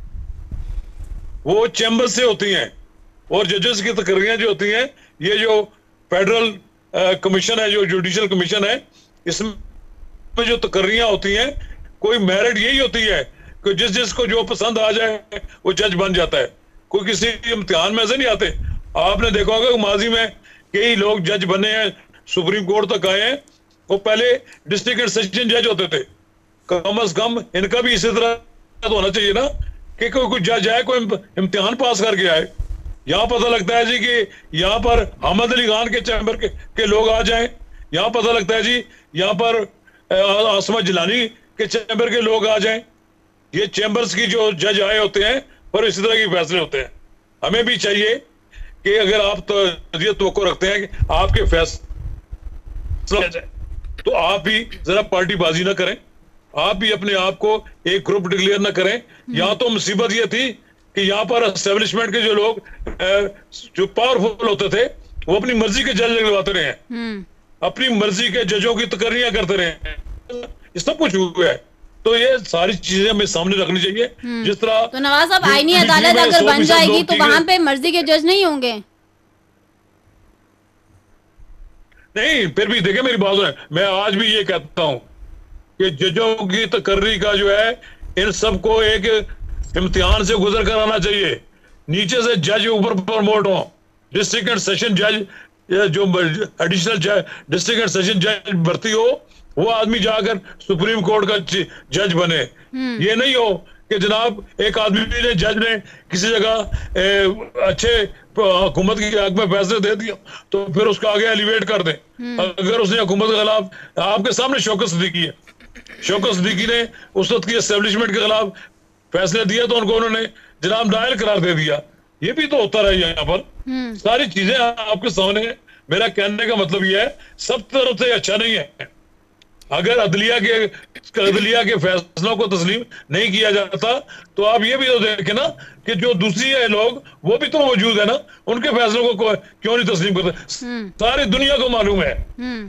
वो चैम्बर से होती हैं, और जजेस की तकर्रियां जो होती हैं, ये जो फेडरल कमीशन है, जो जुडिशल कमीशन है, इसमें जो तकर्रियां होती हैं, कोई मेरिट यही होती है कि जिस जिसको जो पसंद आ जाए वो जज बन जाता है, कोई किसी इम्तिहान में से नहीं आते। आपने देखा होगा माजी में कई लोग जज बने हैं, सुप्रीम कोर्ट तक आए हैं, वो पहले डिस्ट्रिक्ट एंड सेशन जज होते थे। कम अज कम इनका भी इसी तरह तो होना चाहिए ना कि कोई कोई जज आए, कोई इम्तिहान पास करके आए। यहाँ पता लगता है जी कि यहाँ पर अहमद अली खान के चैम्बर के, के लोग आ जाएं, यहाँ पता लगता है जी यहाँ पर आसमा जिलानी के चैम्बर के लोग आ जाएं। ये चैम्बर्स की जो जज आए होते हैं और इसी तरह के फैसले होते हैं। हमें भी चाहिए कि अगर आप तो ये तवक्को रखते हैं कि आपके फैसले जाए, तो आप भी जरा पार्टीबाजी ना करें, आप भी अपने आप को एक ग्रुप डिक्लेयर ना करें। यहाँ तो मुसीबत ये थी कि यहाँ पर एस्टेब्लिशमेंट के जो लोग जो पावरफुल होते थे, वो अपनी मर्जी के जज लगवाते रहे हैं, अपनी मर्जी के जजों की तकर्रियां करते रहे हैं, ये सब कुछ हुआ है। तो ये सारी चीजें हमें सामने रखनी चाहिए। जिस तरह तो नवाज साहब, आईनी अदालत अगर बन जाएगी तो वहां पे मर्जी के जज नहीं होंगे? नहीं, फिर भी देखिए मेरी बात है, मैं आज भी ये कहता हूं कि जजों की तकर्री का जो है, इन सबको एक इम्तिहान से गुजर कर आना चाहिए। नीचे से जज ऊपर प्रमोट हो, डिस्ट्रिक्ट एंड सेशन जज, जो एडिशनल डिस्ट्रिक्ट एंड सेशन जज भर्ती हो, वो आदमी जाकर सुप्रीम कोर्ट का जज बने। ये नहीं हो कि जनाब एक आदमी ने, जज ने किसी जगह अच्छे हुकूमत की हक में फैसले दे दिया तो फिर उसको आगे एलिवेट कर दे। अगर उसने हुकूमत के खिलाफ, आपके सामने शौकत सिद्दीकी है, शौकत सिद्दीकी ने उस वक्त की एस्टेब्लिशमेंट के खिलाफ फैसले दिए तो उनको उन्होंने जनाब नायल करार दे दिया। ये भी तो होता रहा है यहाँ पर। सारी चीजें आपके सामने। मेरा कहने का मतलब यह है, सब तरफ से अच्छा नहीं है। अगर अदलिया के अदलिया के फैसलों को तस्लीम नहीं किया जाता तो आप ये भी तो देखें ना कि जो दूसरी है लोग, वो भी तो मौजूद है ना, उनके फैसलों को क्यों नहीं तस्लीम करते। सारी दुनिया को मालूम है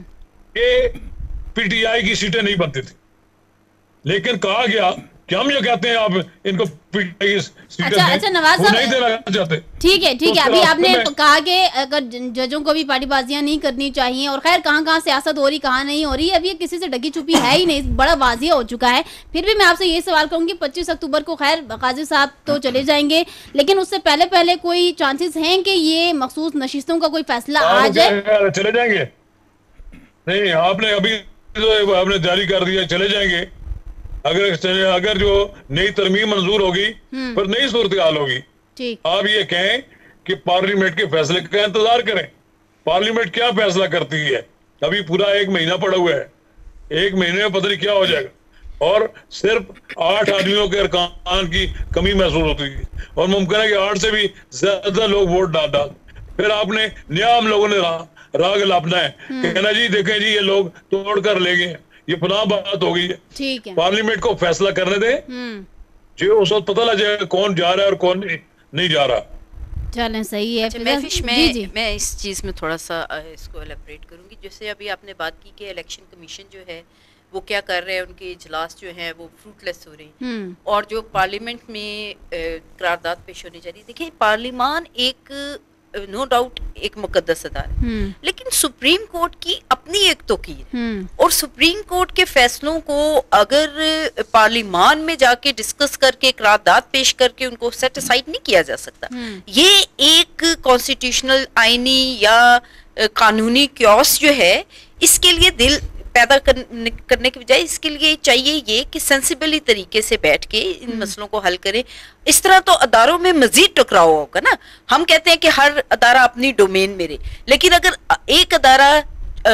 कि पीटीआई की सीटें नहीं बनती थी, लेकिन कहा गया कि हम ये कहते हैं आप इनको पीटीआई की सीटें अच्छा, अच्छा नवाज वो नहीं देना साहब, चाहते। ठीक है ठीक तो है, अभी आपने मैं- तो कहा कि अगर जजों को भी पार्टीबाजियां नहीं करनी चाहिए, और खैर कहाँ कहाँ सियासत हो रही कहाँ नहीं हो रही, अब ये किसी से ढकी छुपी है ही नहीं, बड़ा वाजिया हो चुका है। फिर भी मैं आपसे ये सवाल करूंगी, पच्चीस अक्टूबर को खैर काजी साहब तो चले जाएंगे, लेकिन उससे पहले पहले कोई चांसेस हैं कि ये मखसूस नशिस्तों का कोई फैसला आ जाए? चले जाएंगे? नहीं, आपने अभी तो आपने जारी कर दिया, चले जाएंगे। अगर अगर जो नई तरमीम मंजूर होगी पर नई सूरत हाल होगी, ठीक, आप ये कहें कि पार्लियामेंट के फैसले का इंतजार करें। पार्लियामेंट क्या फैसला करती है? अभी पूरा एक महीना पड़ा हुआ है, एक महीने में पता नहीं क्या हो जाएगा। और सिर्फ आठ आदमियों के अरकान की कमी महसूस होती है, और मुमकिन है कि आठ से भी ज्यादा लोग वोट डाल डाल फिर आपने नया हम लोगों ने राग लापना है, कहना जी देखें जी ये लोग तोड़ कर ले गए, ये पुनः बात हो गई है। ठीक है, पार्लियामेंट को फैसला करने दें, जो उस वक्त पता लग जाएगा कौन जा रहा है और कौन नहीं, नहीं जा रहा। चलें, सही है। अच्छा, महविश, मैं जी जी मैं इस चीज़ में थोड़ा सा अ, इसको एलेबरेट करूंगी। जैसे अभी आपने बात की कि इलेक्शन कमीशन जो है वो क्या कर रहे हैं, उनके इजलास जो हैं वो फ्रूटलेस हो रहे हैं, हम्म और जो पार्लियामेंट में अ, करारदाद पेश होनी चाहिए। देखिए, पार्लियामान एक नो डाउट एक मुकद्दस अदारा है, हम्म लेकिन सुप्रीम कोर्ट की अपनी एक तौकीर है, हम्म और सुप्रीम कोर्ट के फैसलों को अगर पार्लियामान में जाके डिस्कस करके करारदाद पेश करके उनको सेट असाइड नहीं किया जा सकता। हम्म ये एक कॉन्स्टिट्यूशनल आईनी या अ, कानूनी क्योस जो है, इसके लिए दिल पैदा करने, करने के बजाय इसके लिए चाहिए ये कि सेंसिबली तरीके से बैठ के इन मसलों को हल करें। इस तरह तो अदारों में मजीद टकराव होगा ना। हम कहते हैं कि हर अदारा अपनी डोमेन में रहे, लेकिन अगर एक अदारा अ,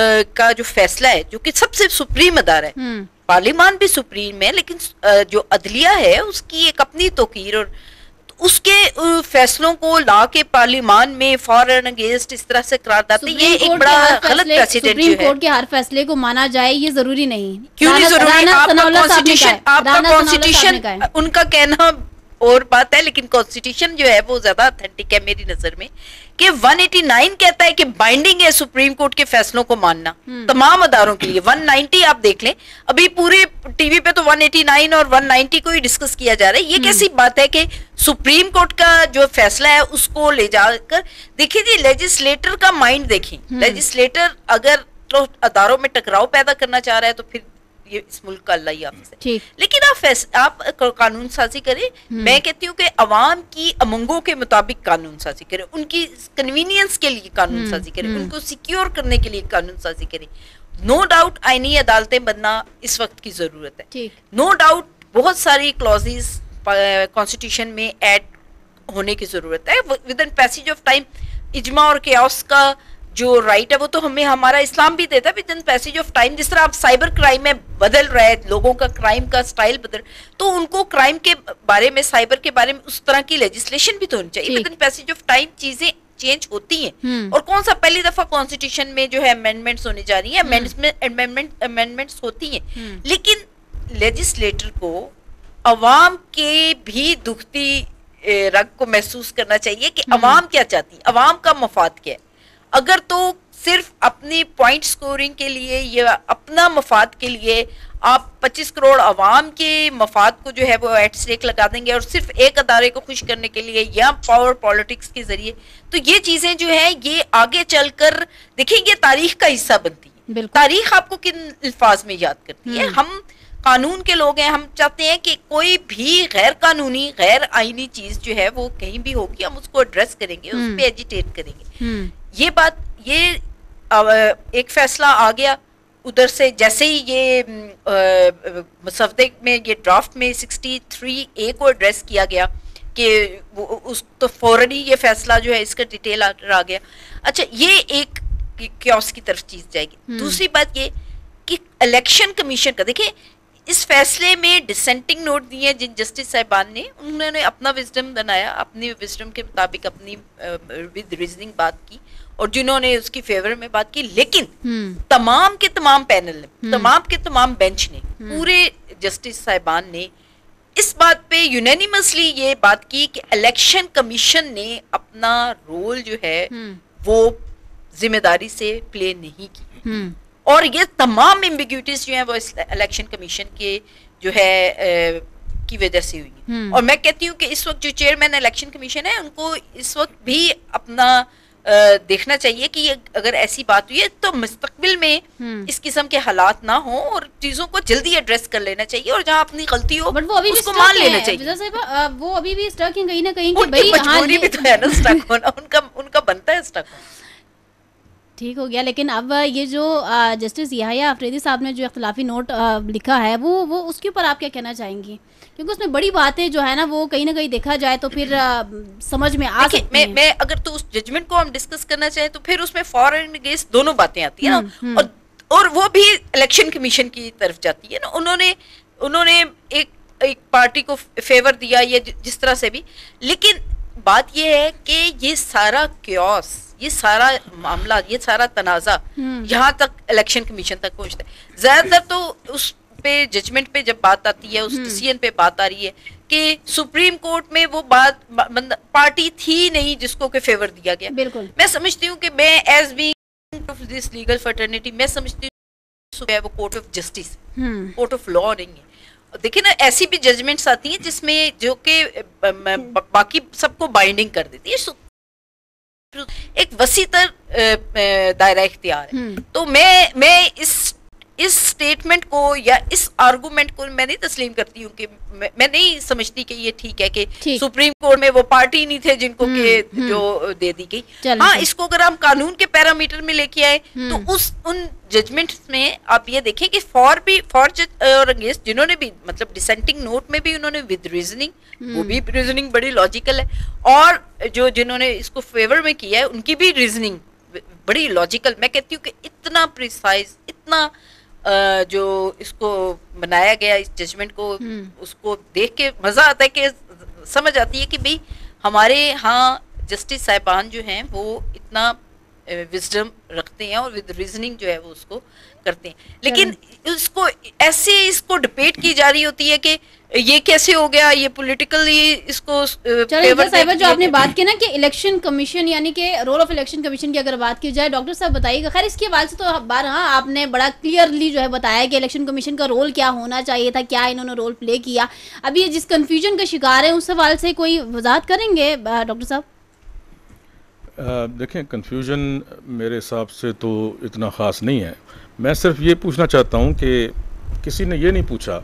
का जो फैसला है, जो कि सबसे सुप्रीम अदारा है, हम्म पार्लियामान भी सुप्रीम है, लेकिन अ, जो अदलिया है उसकी एक अपनी तौकीर, और उसके अ, फैसलों को ला के पार्लियामान में फॉर एंड अगेंस्ट इस तरह से करारदाद, ये सुप्रीम एक कोर्ट बड़ा के हर गलत फैसले प्रेसिडेंट सुप्रीम जो है। कोर्ट के हर फैसले को माना जाए, ये जरूरी नहीं। क्यों नहीं राना- जरूरी? राना आपका सनाउल्लाह साहब ने कहा कॉन्स्टिट्यूशन है, आपका राना सनाउल्लाह साहब ने कॉन्स्टिट्यूशन कहा है। उनका कहना और बात है, लेकिन कॉन्स्टिट्यूशन जो है वो ज्यादा ऑथेंटिक है मेरी नजर में, कि एक सौ नवासी कहता है कि बाइंडिंग है सुप्रीम कोर्ट के फैसलों को मानना तमाम अदारों के लिए। एक सौ नब्बे आप देख लें, अभी पूरे टीवी पे तो एक सौ नवासी और एक सौ नब्बे को ही डिस्कस किया जा रहा है। ये कैसी बात है कि सुप्रीम कोर्ट का जो फैसला है उसको ले जाकर, देखिए जी, लेजिस्लेटर का माइंड देखें। लेजिस्लेटर अगर तो अदारों में टकराव पैदा करना चाह रहा है तो फिर ये इस मुल्क का अल्लाह ही हाफिज़ है। ठीक। लेकिन आप फैस, आप क- कानून साजी करें। मैं कहती हूँ कि अवाम की अमंगों के मुताबिक कानून साजी करें, उनकी कन्वीनियंस के लिए कानून साजी करें, उनको सिक्योर करने के लिए कानून साजी करें। नो डाउट आईनी अदालतें बनना इस वक्त की जरूरत है। ठीक। नो डाउट बहुत सारी क्लॉजेस कॉन्स्टिट्यूशन में ऐड होने की जरूरत है। Within passage of time इजमा और केओस का जो राइट है वो तो हमें हमारा इस्लाम भी देता है। Within passage of time, जिस तरह आप साइबर क्राइम में बदल रहे हैं, लोगों का क्राइम का स्टाइल बदल, तो उनको क्राइम के बारे में, साइबर के बारे में उस तरह की लेजिस्लेशन भी तो होनी चाहिए। Within passage of time चीजें चेंज होती हैं। और कौन सा पहली दफा कॉन्स्टिट्यूशन में जो है अमेंडमेंट्स होने जा रही है, अमेंडमेंट अमेंडमेंट्स होती हैं, लेकिन लेजिस्लेटर को अवाम के भी दुखती ए, रग को महसूस करना चाहिए कि अवाम क्या चाहती है, अवाम का मफाद क्या है। अगर तो सिर्फ अपनी पॉइंट स्कोरिंग के लिए या अपना मफाद के लिए आप पच्चीस करोड़ अवाम के मफाद को जो है वो एट स्टेक लगा देंगे और सिर्फ एक अदारे को खुश करने के लिए या पावर पॉलिटिक्स के जरिए, तो ये चीजें जो है ये आगे चलकर, देखिए, ये तारीख का हिस्सा बनती है। तारीख आपको किन अल्फाज में याद करती है? हम कानून के लोग हैं, हम चाहते हैं कि कोई भी गैर कानूनी, गैर आईनी चीज जो है वो कहीं भी होगी, हम उसको एड्रेस करेंगे, उस पर एजिटेट करेंगे। ये बात, ये एक फैसला आ गया उधर से, जैसे ही ये मसवदे में, ये ड्राफ्ट में तिरसठ ए को एड्रेस किया गया कि वो उस तो फौरन ही ये फैसला जो है इसका डिटेल आ गया। अच्छा, ये एक क्योस की तरफ चीज जाएगी। दूसरी बात ये कि इलेक्शन कमीशन का, देखिए, इस फैसले में डिसेंटिंग नोट दिए जिन जस्टिस साहिबान ने, उन्होंने अपना विजडम बनाया, अपनी विजडम के मुताबिक अपनी विद रीजनिंग बात की, और जिन्होंने उसकी फेवर में बात की, लेकिन तमाम के तमाम पैनल ने, तमाम के तमाम बेंच ने, पूरे जस्टिस साहिबान ने इस बात पे यूनानिमसली ये बात की कि इलेक्शन कमीशन ने अपना रोल जो है वो जिम्मेदारी से प्ले नहीं की, और ये तमाम एम्बिग्यूटीज जो हैं वो इस इलेक्शन कमीशन के जो है ए, की वजह से हुई है। और मैं कहती हूँ कि इस वक्त जो चेयरमैन इलेक्शन कमीशन है, उनको इस वक्त भी अपना आ, देखना चाहिए कि ये अगर ऐसी बात हुई है तो मुस्तकबिल में इस किस्म के हालात ना हो, और चीजों को जल्दी एड्रेस कर लेना चाहिए, और जहाँ अपनी गलती हो बट वो अभी उसको मान लेना चाहिए। साहब, वो अभी भी स्टक है कहीं ना कहीं कि उनकी भाई मजबूरी भी तो है ना स्टक होना, उनका उनका बनता है स्टक होना। ठीक हो गया। लेकिन अब ये जो जस्टिस याहिया अफरीदी साहब ने जो इख्तिलाफी नोट आ, लिखा है, वो वो उसके ऊपर आप क्या कहना चाहेंगी? क्योंकि उसमें बड़ी बातें जो है ना वो कहीं ना कहीं देखा जाए तो फिर आ, समझ में आ सकती मैं, मैं अगर तो उस जजमेंट को हम डिस्कस करना चाहें तो फिर उसमें फॉर एंड अगेंस्ट दोनों बातें आती है ना, और और वो भी इलेक्शन कमीशन की तरफ जाती है ना। उन्होंने उन्होंने एक एक पार्टी को फेवर दिया, ये जिस तरह से भी, लेकिन बात ये है कि ये सारा क्योस, ये सारा मामला, ये सारा तनाजा यहाँ तक इलेक्शन कमीशन तक पहुँचता है। ज्यादातर तो उस पे जजमेंट पे जब बात आती है, उस डिसीजन पे बात आ रही है कि सुप्रीम कोर्ट में वो बात पार्टी थी नहीं जिसको के फेवर दिया गया। बिल्कुल मैं समझती हूँ कि मैं as being of this legal fraternity मैं समझती हूँ वो court of justice, court of law नहीं है। देखिए ना, ऐसी भी जजमेंट्स आती हैं जिसमें जो कि बाकी सबको बाइंडिंग कर देती है, एक वसीतर दायरा इख्तियार है। तो मैं मैं इस इस स्टेटमेंट को या इस आर्गुमेंट को मैं नहीं तस्लीम करती हूँ कि मैं, मैं नहीं समझती कि ये ठीक है कि सुप्रीम कोर्ट में वो पार्टी नहीं थे जिनको के जो दे दी गई। हाँ, इसको अगर हम कानून के पैरामीटर में लेके आए तो उस उन जजमेंट्स में आप ये देखें कि फॉर भी फॉर और अगेंस्ट जिन्होंने भी मतलब डिसेंटिंग नोट में भी उन्होंने विद रीजनिंग, वो भी रीजनिंग बड़ी लॉजिकल है, और जो जिन्होंने इसको फेवर में किया है उनकी भी रीजनिंग बड़ी लॉजिकल। मैं कहती हूँ कि इतना प्रिसाइज, इतना जो इसको बनाया गया इस जजमेंट को, उसको देख के मजा आता है कि समझ आती है कि भाई हमारे यहाँ जस्टिस साहिबान जो हैं वो इतना विजडम रखते हैं और विद रीजनिंग जो है वो उसको करते हैं। लेकिन उसको ऐसे इसको डिबेट की जा रही होती है कि ये कैसे हो गया, ये पॉलिटिकली इसको चलो साहिबा, जो आपने बात की ना कि इलेक्शन कमीशन यानी कि रोल ऑफ इलेक्शन कमीशन की अगर बात की जाए, डॉक्टर साहब बताइएगा। खैर इसके हवाले से तो बार हाँ आपने बड़ा क्लियरली जो है बताया कि इलेक्शन कमीशन का रोल क्या होना चाहिए था, क्या इन्होंने रोल प्ले किया। अभी ये जिस कन्फ्यूजन का शिकार है उस हवाले से कोई वजाहत करेंगे डॉक्टर साहब? देखें, कन्फ्यूजन मेरे हिसाब से तो इतना ख़ास नहीं है। मैं सिर्फ ये पूछना चाहता हूँ कि किसी ने ये नहीं पूछा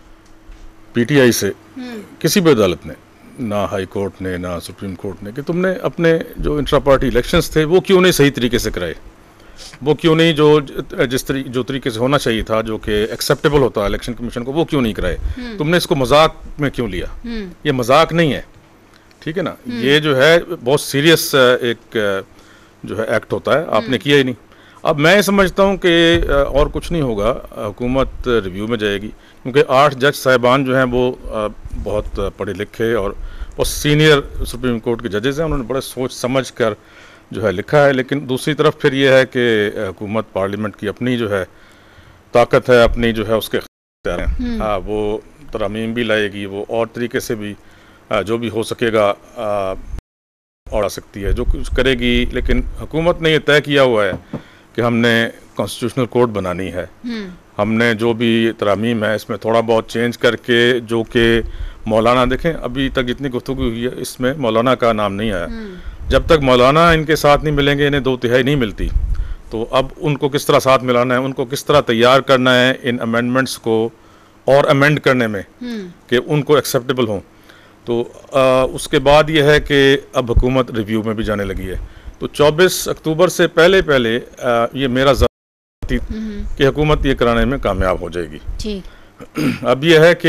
पीटीआई से, किसी भी अदालत ने, ना हाई कोर्ट ने ना सुप्रीम कोर्ट ने, कि तुमने अपने जो इंट्रा पार्टी इलेक्शंस थे वो क्यों नहीं सही तरीके से कराए, वो क्यों नहीं जो जिस तरी, जो तरीके से होना चाहिए था, जो कि एक्सेप्टेबल होता है इलेक्शन कमीशन को, वो क्यों नहीं कराए। तुमने इसको मजाक में क्यों लिया? ये मजाक नहीं है, ठीक है ना, ये जो है बहुत सीरियस एक जो है एक्ट होता है, आपने किया ही नहीं। अब मैं समझता हूँ कि और कुछ नहीं होगा, हुकूमत रिव्यू में जाएगी, क्योंकि आठ जज साहिबान जो हैं वो बहुत पढ़े लिखे और बहुत सीनियर सुप्रीम कोर्ट के जजेस हैं, उन्होंने बड़े सोच समझ कर जो है लिखा है। लेकिन दूसरी तरफ फिर ये है कि हुकूमत पार्लियामेंट की अपनी जो है ताकत है, अपनी जो है उसके इख्तियार हैं, हाँ वो तरमीम भी लाएगी, वो और तरीके से भी जो भी हो सकेगा और आ सकती है, जो कुछ करेगी। लेकिन हुकूमत ने ये तय किया हुआ है कि हमने कॉन्स्टिट्यूशनल कोर्ट बनानी है, हमने जो भी तरामीम है इसमें थोड़ा बहुत चेंज करके, जो कि मौलाना, देखें अभी तक जितनी गुफ्तगू हुई है इसमें मौलाना का नाम नहीं आया। जब तक मौलाना इनके साथ नहीं मिलेंगे, इन्हें दो तिहाई नहीं मिलती, तो अब उनको किस तरह साथ मिलाना है, उनको किस तरह तैयार करना है इन अमेंडमेंट्स को और अमेंड करने में कि उनको एक्सेप्टेबल हों। तो आ, उसके बाद ये है कि अब हुकूमत रिव्यू में भी जाने लगी है। तो चौबीस अक्टूबर से पहले पहले आ, ये मेरा ज़ाती कि हुकूमत ये कराने में कामयाब हो जाएगी। अब ये है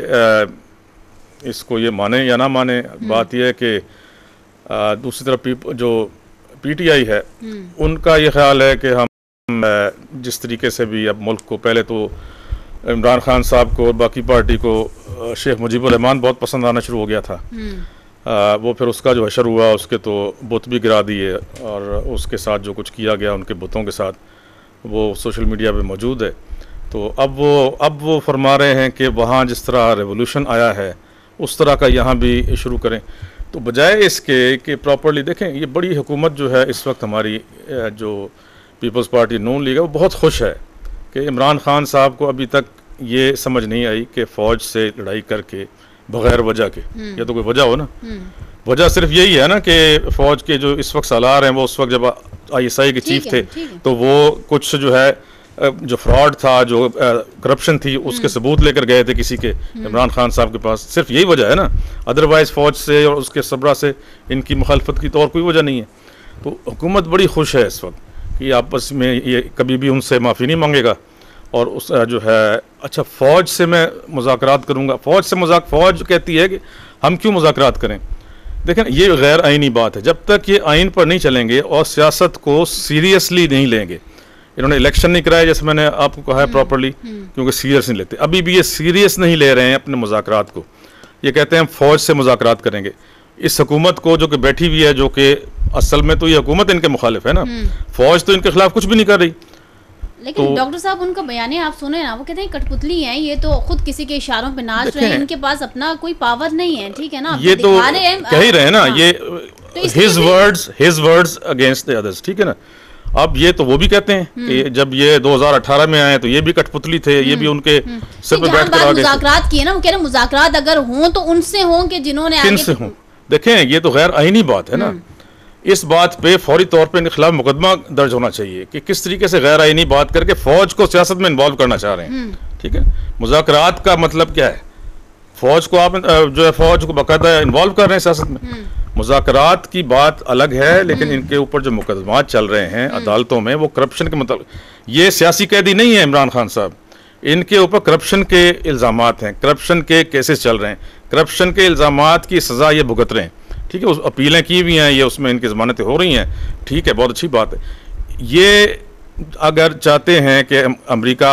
कि इसको ये माने या ना माने, बात यह है कि दूसरी तरफ जो पीटीआई है उनका ये ख्याल है कि हम जिस तरीके से भी अब मुल्क को, पहले तो इमरान खान साहब को और बाकी पार्टी को शेख मुजीबुर रहमान बहुत पसंद आना शुरू हो गया था, आ, वो फिर उसका जो हशर हुआ, उसके तो बुत भी गिरा दिए और उसके साथ जो कुछ किया गया उनके बुतों के साथ वो सोशल मीडिया पे मौजूद है। तो अब वो अब वो फरमा रहे हैं कि वहाँ जिस तरह रेवोल्यूशन आया है उस तरह का यहाँ भी शुरू करें। तो बजाय इसके कि प्रॉपरली देखें, ये बड़ी हुकूमत जो है इस वक्त हमारी जो पीपल्स पार्टी नून लीग है वो बहुत खुश है कि इमरान खान साहब को अभी तक ये समझ नहीं आई कि फ़ौज से लड़ाई करके बग़ैर वजह के, या तो कोई वजह हो ना, वजह सिर्फ यही है ना कि फ़ौज के जो इस वक्त सालार हैं वो उस वक्त जब आई एस आई के चीफ थे तो वो कुछ जो है जो फ्रॉड था, जो करप्शन थी, उसके सबूत लेकर गए थे किसी के इमरान खान साहब के पास, सिर्फ यही वजह है ना। अदरवाइज़ फ़ौज से और उसके सबरा से इनकी मुखालफत की तो और कोई वजह नहीं है। तो हुकूमत बड़ी खुश है इस वक्त कि आपस में ये कभी भी उनसे माफ़ी नहीं मांगेगा और उस जो है अच्छा फ़ौज से मैं मुज़ाकरात करूँगा। फ़ौज से मजाक फ़ौज कहती है कि हम क्यों मुज़ाकरात करें। देखें ये गैर आइनी बात है, जब तक ये आइन पर नहीं चलेंगे और सियासत को सीरियसली नहीं लेंगे। इन्होंने इलेक्शन नहीं कराया जैसे मैंने आपको कहा है प्रॉपरली, क्योंकि सीरियस नहीं लेते। अभी भी ये सीरियस नहीं ले रहे हैं अपने मुज़ाकरात को, ये कहते हैं हम फ़ौज से मुज़ाकरात करेंगे। इस हुकूमत को जो कि बैठी हुई है, जो कि असल में तो ये हुकूमत इनके मुखालिफ है ना, फ़ौज तो इनके खिलाफ कुछ भी नहीं कर रही। लेकिन तो डॉक्टर साहब उनका बयान आप सुने ना, वो कहते हैं कठपुतली हैं ये तो, खुद किसी के इशारों पे नाच रहे हैं, इनके पास अपना कोई पावर नहीं है, ठीक है ना, ये तो कह ही रहे हैं ना, ये his words his words against the others, ठीक है ना। अब ये तो वो भी कहते हैं कि जब ये दो हज़ार अठारह में आए तो ये भी कठपुतली थे, ये भी उनके सिर पे बैठ कर आगे मुज़ाकरात किए ना, वो कह रहे मुज़ाकरात अगर हों तो उनसे हों कि जिन्होंने किन से हों। देखें ये तो गैर आईनी बात है ना, इस बात पे फौरी तौर पे इनके खिलाफ मुकदमा दर्ज होना चाहिए कि किस तरीके से गैर आईनी बात करके फौज को सियासत में इन्वॉल्व करना चाह रहे हैं, ठीक है। मुज़ाकरात का मतलब क्या है, फौज को आप जो है फौज को बाकायदा इन्वॉल्व कर रहे हैं सियासत में। मुज़ाकरात की बात अलग है, लेकिन इनके ऊपर जो मुकदमात चल रहे हैं अदालतों में वो करप्शन के मतलब, ये सियासी कैदी नहीं है इमरान खान साहब, इनके ऊपर करप्शन के इल्ज़ामात हैं, करप्शन के केसेस चल रहे हैं, करप्शन के इल्ज़ामात की सज़ा ये भुगत रहे हैं, ठीक है। उस अपीलें की भी हैं, ये उसमें इनकी ज़मानतें हो रही हैं, ठीक है, बहुत अच्छी बात है। ये अगर चाहते हैं कि अमेरिका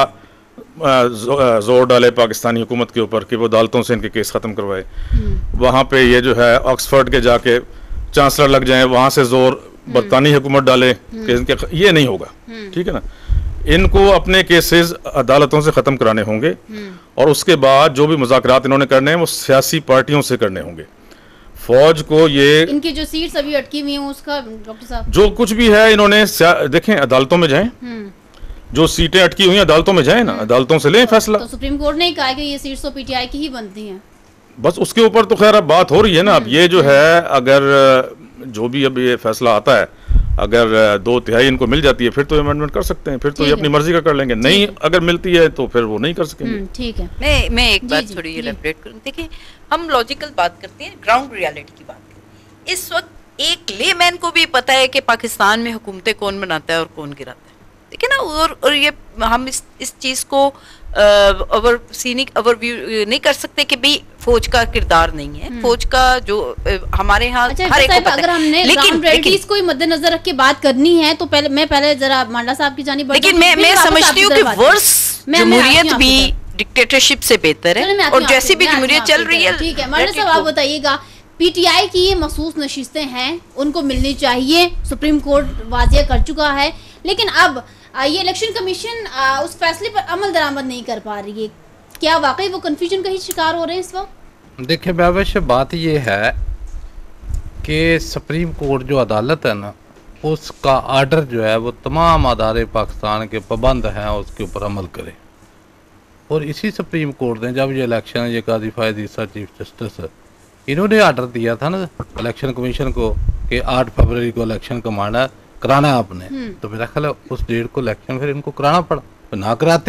जोर डाले पाकिस्तानी हुकूमत के ऊपर कि वो अदालतों से इनके केस ख़त्म करवाए, वहाँ पे ये जो है ऑक्सफर्ड के जाके चांसलर लग जाएं, वहाँ से जोर बरतानी हुकूमत डाले कि इनके, ये नहीं होगा, ठीक है ना। इनको अपने केसेस अदालतों से ख़त्म कराने होंगे और उसके बाद जो भी मुज़ाकरात इन्होंने करने हैं वो सियासी पार्टियों से करने होंगे। फौज को ये इनकी जो सीट्स अभी अटकी हुई हैं उसका डॉक्टर साहब जो कुछ भी है इन्होंने देखें, अदालतों में जाएं, जो सीटें अटकी हुई हैं अदालतों में जाएं ना, अदालतों से लें फैसला। तो सुप्रीम कोर्ट ने कहा कि ये सीट्स तो पीटीआई की ही बनती हैं, बस उसके ऊपर तो खैर अब बात हो रही है ना। अब ये जो है अगर जो भी अब ये फैसला आता है, अगर दो तिहाई इनको मिल जाती है फिर तो अमेंडमेंट कर सकते हैं, फिर तो ये अपनी मर्जी का कर लेंगे, नहीं अगर मिलती है तो फिर वो नहीं कर सकेंगे, ठीक है। मैं मैं एक बात थोड़ी एलैबोरेट करूं। देखिए हम लॉजिकल बात करते हैं, ग्राउंड रियलिटी की बात करें। इस वक्त एक लेमैन को भी पता है कि पाकिस्तान में हुकूमतें कौन बनाता है और कौन गिराता है, ठीक है ना। और, और ये हम इस इस चीज़ को ओवर सीनिक ओवरव्यू नहीं कर सकते कि भाई फौज का किरदार नहीं है, फौज का जो हमारे यहाँ अच्छा, हर एक को पता अगर है। हमने लेकिन लेकिन कोई मद्देनजर रख के बात करनी है तो पहले मैं पहले जरा मांडा साहब की जानिब, लेकिन मैं मैं समझती हूँ कि वर्स जमहूरियत भी डिक्टेटरशिप से बेहतर है, और जैसी भी जमहूरियत चल रही है। ठीक है मांडा साहब, आप बताइएगा, पीटीआई की ये मखसूस नशिस्तें हैं, उनको मिलनी चाहिए, सुप्रीम कोर्ट वाजिया कर चुका है, लेकिन अब ये इलेक्शन कमीशन उस फैसले पर अमल दरामद नहीं कर पा रही है, क्या वाकई वो कंफ्यूजन का ही शिकार हो रहे हैं इस वक्त? देखिए वैसे बात ये है कि सुप्रीम कोर्ट जो अदालत है ना, उसका आर्डर जो है वो तमाम अदारे पाकिस्तान के पाबंद हैं उसके ऊपर अमल करें, और इसी सुप्रीम कोर्ट ने जब ये इलेक्शन, ये काजी फायद ईसा चीफ जस्टिस, इन्होंने आर्डर दिया था ना इलेक्शन कमीशन को कि आठ फरवरी को इलेक्शन कमाना कराना आपने, तो मेरा ख्याल है उस डेट को इलेक्शन फिर इनको कराना पड़ा, तो ना कराते।